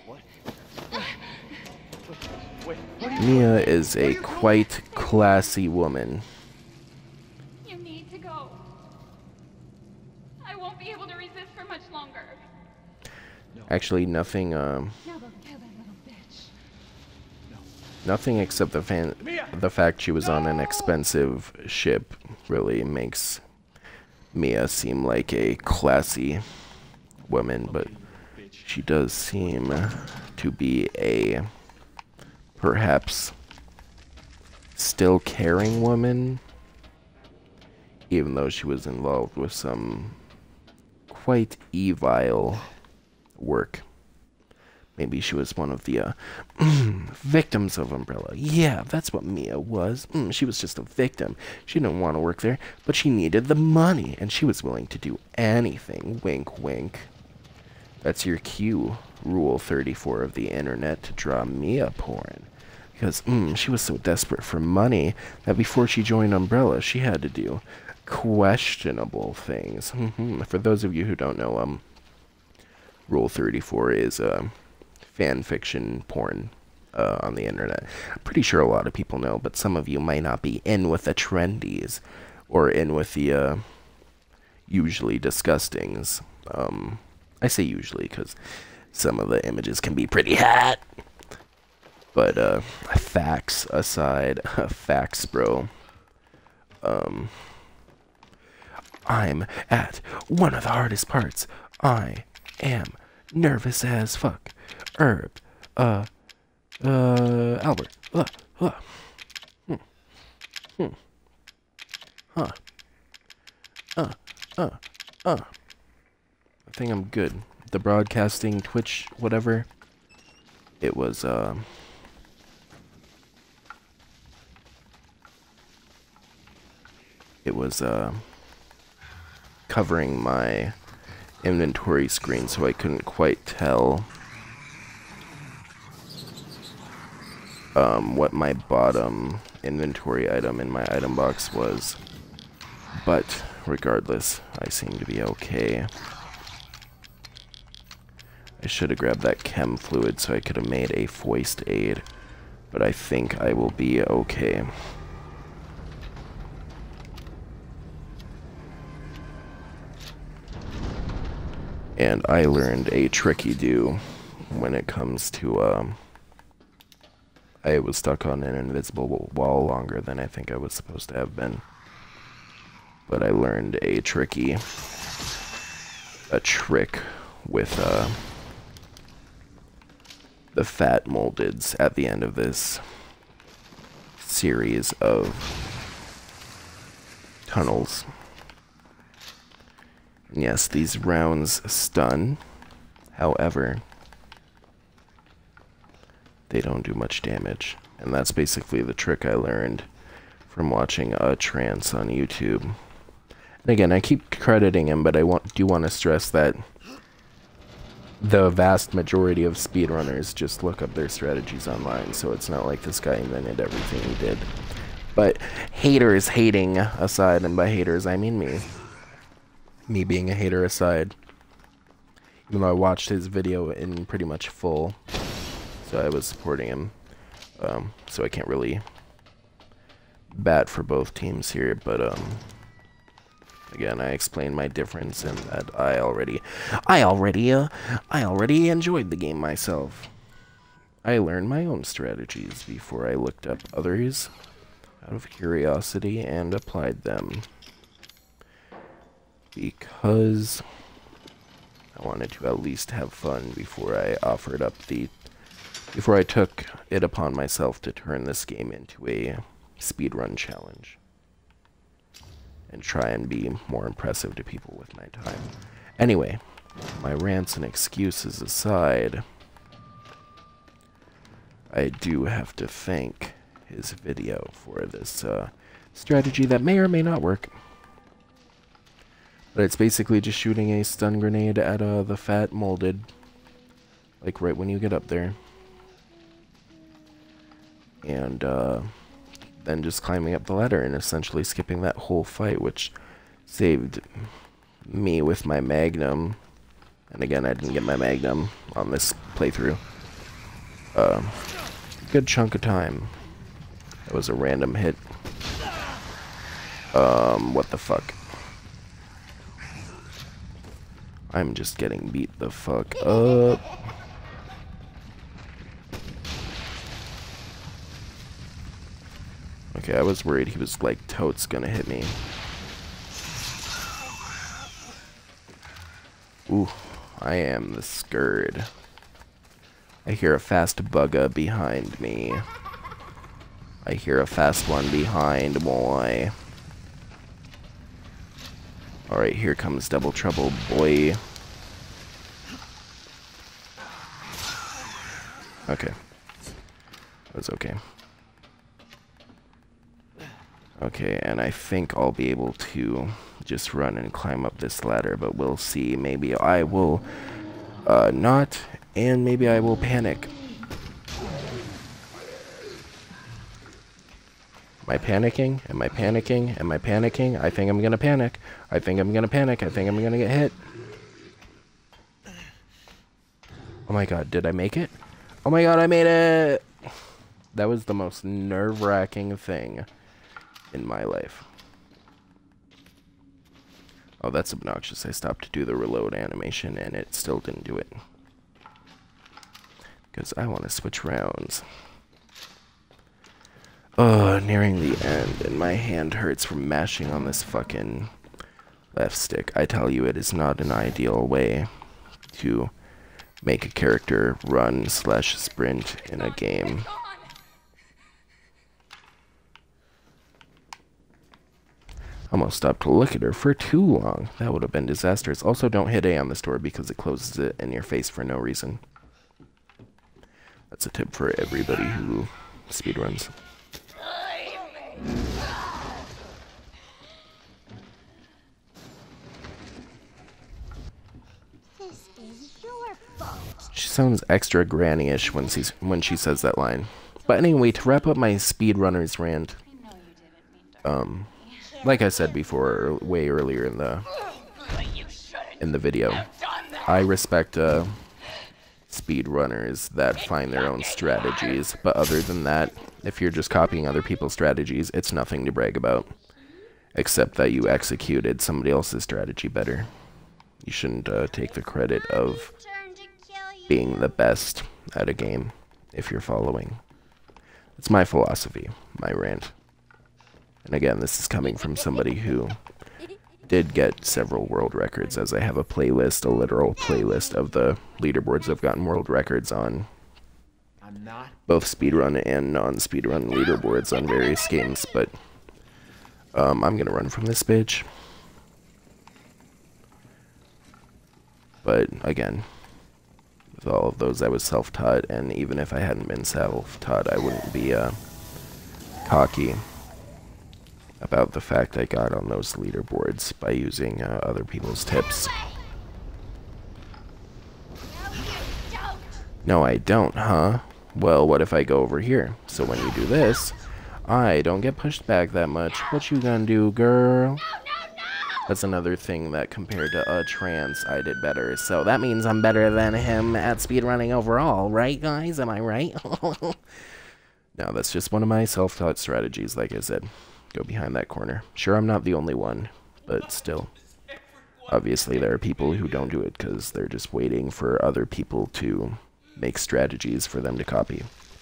Mia is a quite classy woman. You need to go. I won't be able to resist for much longer. Actually, nothing, um... nothing except the fan the fact she was on an expensive ship really makes Mia seem like a classy woman, but she does seem to be a perhaps still caring woman, even though she was involved with some quite evil work. Maybe she was one of the uh, victims of Umbrella. Yeah, that's what Mia was. Mm, she was just a victim. She didn't want to work there, but she needed the money, and she was willing to do anything. Wink, wink. That's your cue, Rule thirty-four of the internet, to draw Mia porn. Because mm, she was so desperate for money that before she joined Umbrella, she had to do questionable things. Mm-hmm. For those of you who don't know, um, Rule thirty-four is uh, fan fiction porn uh, on the internet. I'm pretty sure a lot of people know, but some of you might not be in with the trendies or in with the uh, usually disgustings. Um, I say usually because some of the images can be pretty hot. But uh, facts aside, facts, bro. Um, I'm at one of the hardest parts. I am nervous as fuck. Herb, uh, uh, Albert, uh, uh, hmm, hmm, huh, uh, uh, uh. I think I'm good. The broadcasting, Twitch, whatever. It was, uh, it was, uh, covering my inventory screen, so I couldn't quite tell um, what my bottom inventory item in my item box was. But regardless, I seem to be okay. I should have grabbed that chem fluid so I could have made a foist aid, but I think I will be okay. And I learned a tricky do when it comes to, um, I was stuck on an invisible wall longer than I think I was supposed to have been. But I learned a tricky, a trick with, uh, the fat moldeds at the end of this series of tunnels. Yes, these rounds stun. However, they don't do much damage. And that's basically the trick I learned from watching a trance on YouTube. And again, I keep crediting him, but I want, do want to stress that the vast majority of speedrunners just look up their strategies online, so it's not like this guy invented everything he did. But haters hating aside, and by haters I mean me. Me being a hater aside, even though I watched his video in pretty much full, so I was supporting him, um, so I can't really bat for both teams here, but um, again, I explained my difference in that I already, I already, uh, I already enjoyed the game myself. I learned my own strategies before I looked up others out of curiosity and applied them. Because I wanted to at least have fun before I offered up the, before I took it upon myself to turn this game into a speedrun challenge. And try and be more impressive to people with my time. Anyway, my rants and excuses aside, I do have to thank his video for this uh, strategy that may or may not work. But it's basically just shooting a stun grenade at uh, the fat molded, like right when you get up there. And uh, then just climbing up the ladder and essentially skipping that whole fight, which saved me with my magnum. And again, I didn't get my magnum on this playthrough. Uh, good chunk of time. That was a random hit. Um, what the fuck? I'm just getting beat the fuck up. Okay, I was worried he was like totes gonna hit me. Ooh, I am scared. I hear a fast bugger behind me. I hear a fast one behind, boy. Alright, here comes double trouble, boy. Okay. That's okay. Okay, and I think I'll be able to just run and climb up this ladder, but we'll see. Maybe I will uh, not, and maybe I will panic. Am I panicking? Am I panicking? Am I panicking? I think I'm gonna panic. I think I'm gonna panic. I think I'm gonna get hit. Oh my god, did I make it? Oh my god, I made it! That was the most nerve-wracking thing in my life. Oh, that's obnoxious. I stopped to do the reload animation and it still didn't do it. Because I want to switch rounds. Oh, nearing the end, and my hand hurts from mashing on this fucking left stick. I tell you, it is not an ideal way to make a character run slash sprint in a game. Almost stopped to look at her for too long. That would have been disastrous. Also, don't hit A on this door because it closes it in your face for no reason. That's a tip for everybody who speedruns. This is your fault. She sounds extra granny-ish when, she's, when she says that line. But anyway, to wrap up my speedrunners rant, um, like I said before, way earlier in the in the video, I respect uh, speedrunners that find their own strategies. But other than that, if you're just copying other people's strategies, it's nothing to brag about, except that you executed somebody else's strategy better. You shouldn't uh, take the credit of being the best at a game if you're following. It's my philosophy, my rant. And again, this is coming from somebody who did get several world records, as I have a playlist, a literal playlist of the leaderboards I've gotten world records on. Both speedrun and non-speedrun leaderboards on various games, but um, I'm gonna run from this bitch. But again, with all of those I was self-taught, and even if I hadn't been self-taught, I wouldn't be uh, cocky about the fact I got on those leaderboards by using uh, other people's tips. No, I don't, huh? Well, what if I go over here? So when you do this, I don't get pushed back that much. What you gonna do, girl? That's another thing that compared to a trance, I did better. So that means I'm better than him at speedrunning overall, right, guys? Am I right? No, that's just one of my self-taught strategies, like I said. Go behind that corner. Sure, I'm not the only one, but still. Obviously, there are people who don't do it because they're just waiting for other people to make strategies for them to copy.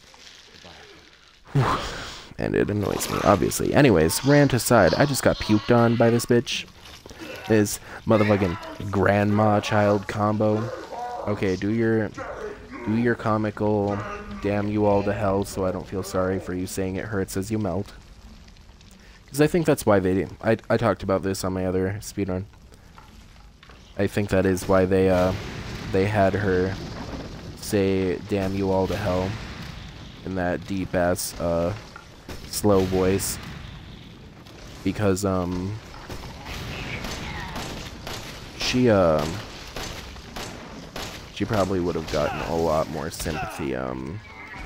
And it annoys me, obviously. Anyways, rant aside, I just got puked on by this bitch. This motherfucking grandma child combo. Okay, do your do your comical damn you all to hell so I don't feel sorry for you saying it hurts as you melt. Because I think that's why they... I, I talked about this on my other speedrun. I think that is why they, uh, they had her say, damn you all to hell, in that deep-ass, uh, slow voice. Because, um... She, um... She probably would have gotten a lot more sympathy, um...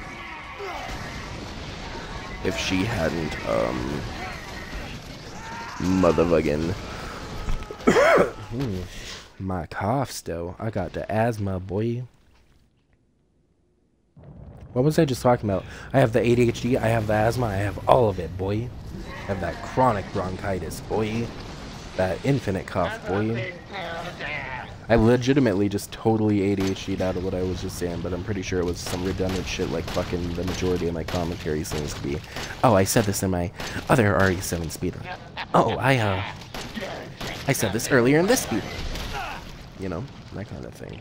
if she hadn't, um... motherfucking my cough still. I got the asthma, boy. What was I just talking about? I have the A D H D, I have the asthma, I have all of it, boy. I have that chronic bronchitis, boy. That infinite cough, boy. I legitimately just totally A D H D'd out of what I was just saying, but I'm pretty sure it was some redundant shit like fucking the majority of my commentary seems to be. Oh, I said this in my other R E seven speedrun. Oh, I, uh... I said this earlier in this speedrun. You know, that kind of thing.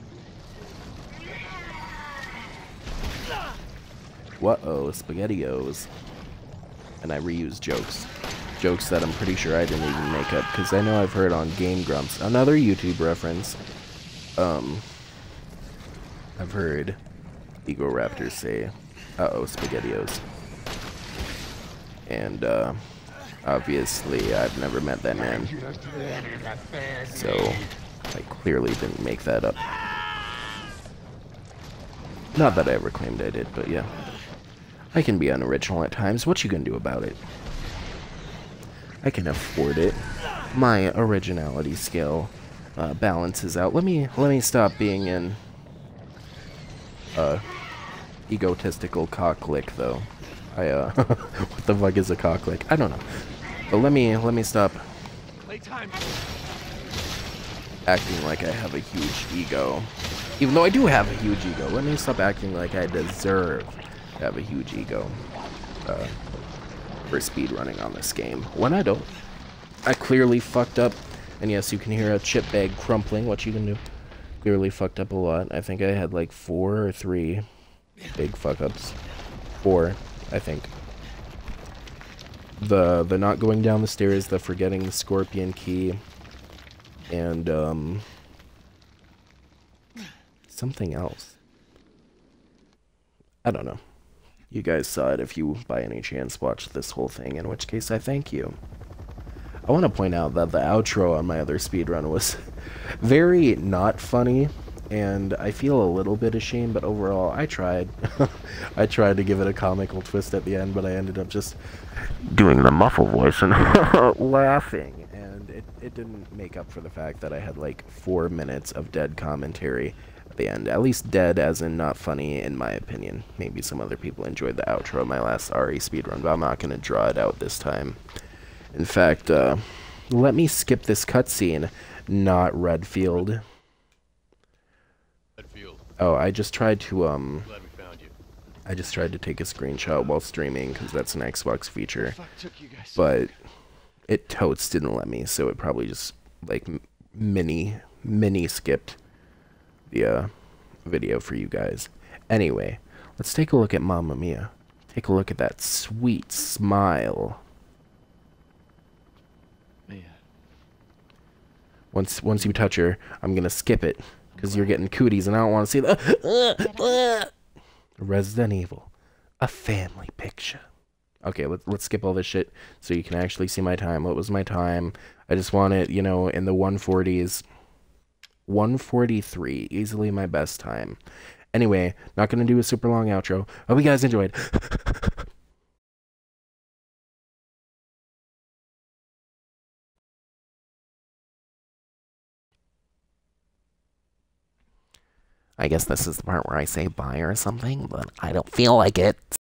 Whoa, SpaghettiOs. And I reuse jokes. Jokes that I'm pretty sure I didn't even make up, because I know I've heard on Game Grumps, another YouTube reference, um, I've heard Ego Raptors say, uh-oh, SpaghettiOs. And, uh, obviously, I've never met that man. So, I clearly didn't make that up. Not that I ever claimed I did, but yeah. I can be unoriginal at times. What you gonna do about it? I can afford it. My originality scale uh, balances out. Let me let me stop being an uh, egotistical cocklick, though. I uh, what the fuck is a cocklick? I don't know. But let me let me stop acting like I have a huge ego, even though I do have a huge ego. Let me stop acting like I deserve to have a huge ego. Uh, for speedrunning on this game, when I don't. I clearly fucked up, and yes, you can hear a chip bag crumpling, what you can do. Clearly fucked up a lot. I think I had like four or three big fuck-ups. Four, I think. The, the not going down the stairs, the forgetting the scorpion key, and, um... something else. I don't know. You guys saw it if you, by any chance, watched this whole thing, in which case I thank you. I want to point out that the outro on my other speedrun was very not funny, and I feel a little bit ashamed, but overall, I tried. I tried to give it a comical twist at the end, but I ended up just doing the muffle voice and laughing, and it, it didn't make up for the fact that I had like four minutes of dead commentary the end. At least dead as in not funny, in my opinion. Maybe some other people enjoyed the outro of my last R E speedrun, but I'm not going to draw it out this time. In fact, uh, let me skip this cutscene. Not Redfield. Redfield. Oh, I just tried to, um... Glad we found you. I just tried to take a screenshot while streaming, because that's an Xbox feature. But it totes didn't let me, so it probably just, like, mini, mini skipped the uh, video for you guys. Anyway, let's take a look at Mamma Mia. Take a look at that sweet smile. Mia. Once once you touch her, I'm gonna skip it because you're getting cooties, and I don't want to see the uh, uh, Resident Evil, a family picture. Okay, let's let's skip all this shit so you can actually see my time. What was my time? I just want it, you know, in the one forties. one forty-three, easily my best time. Anyway, not gonna do a super long outro. Hope you guys enjoyed. I guess this is the part where I say bye or something, but I don't feel like it.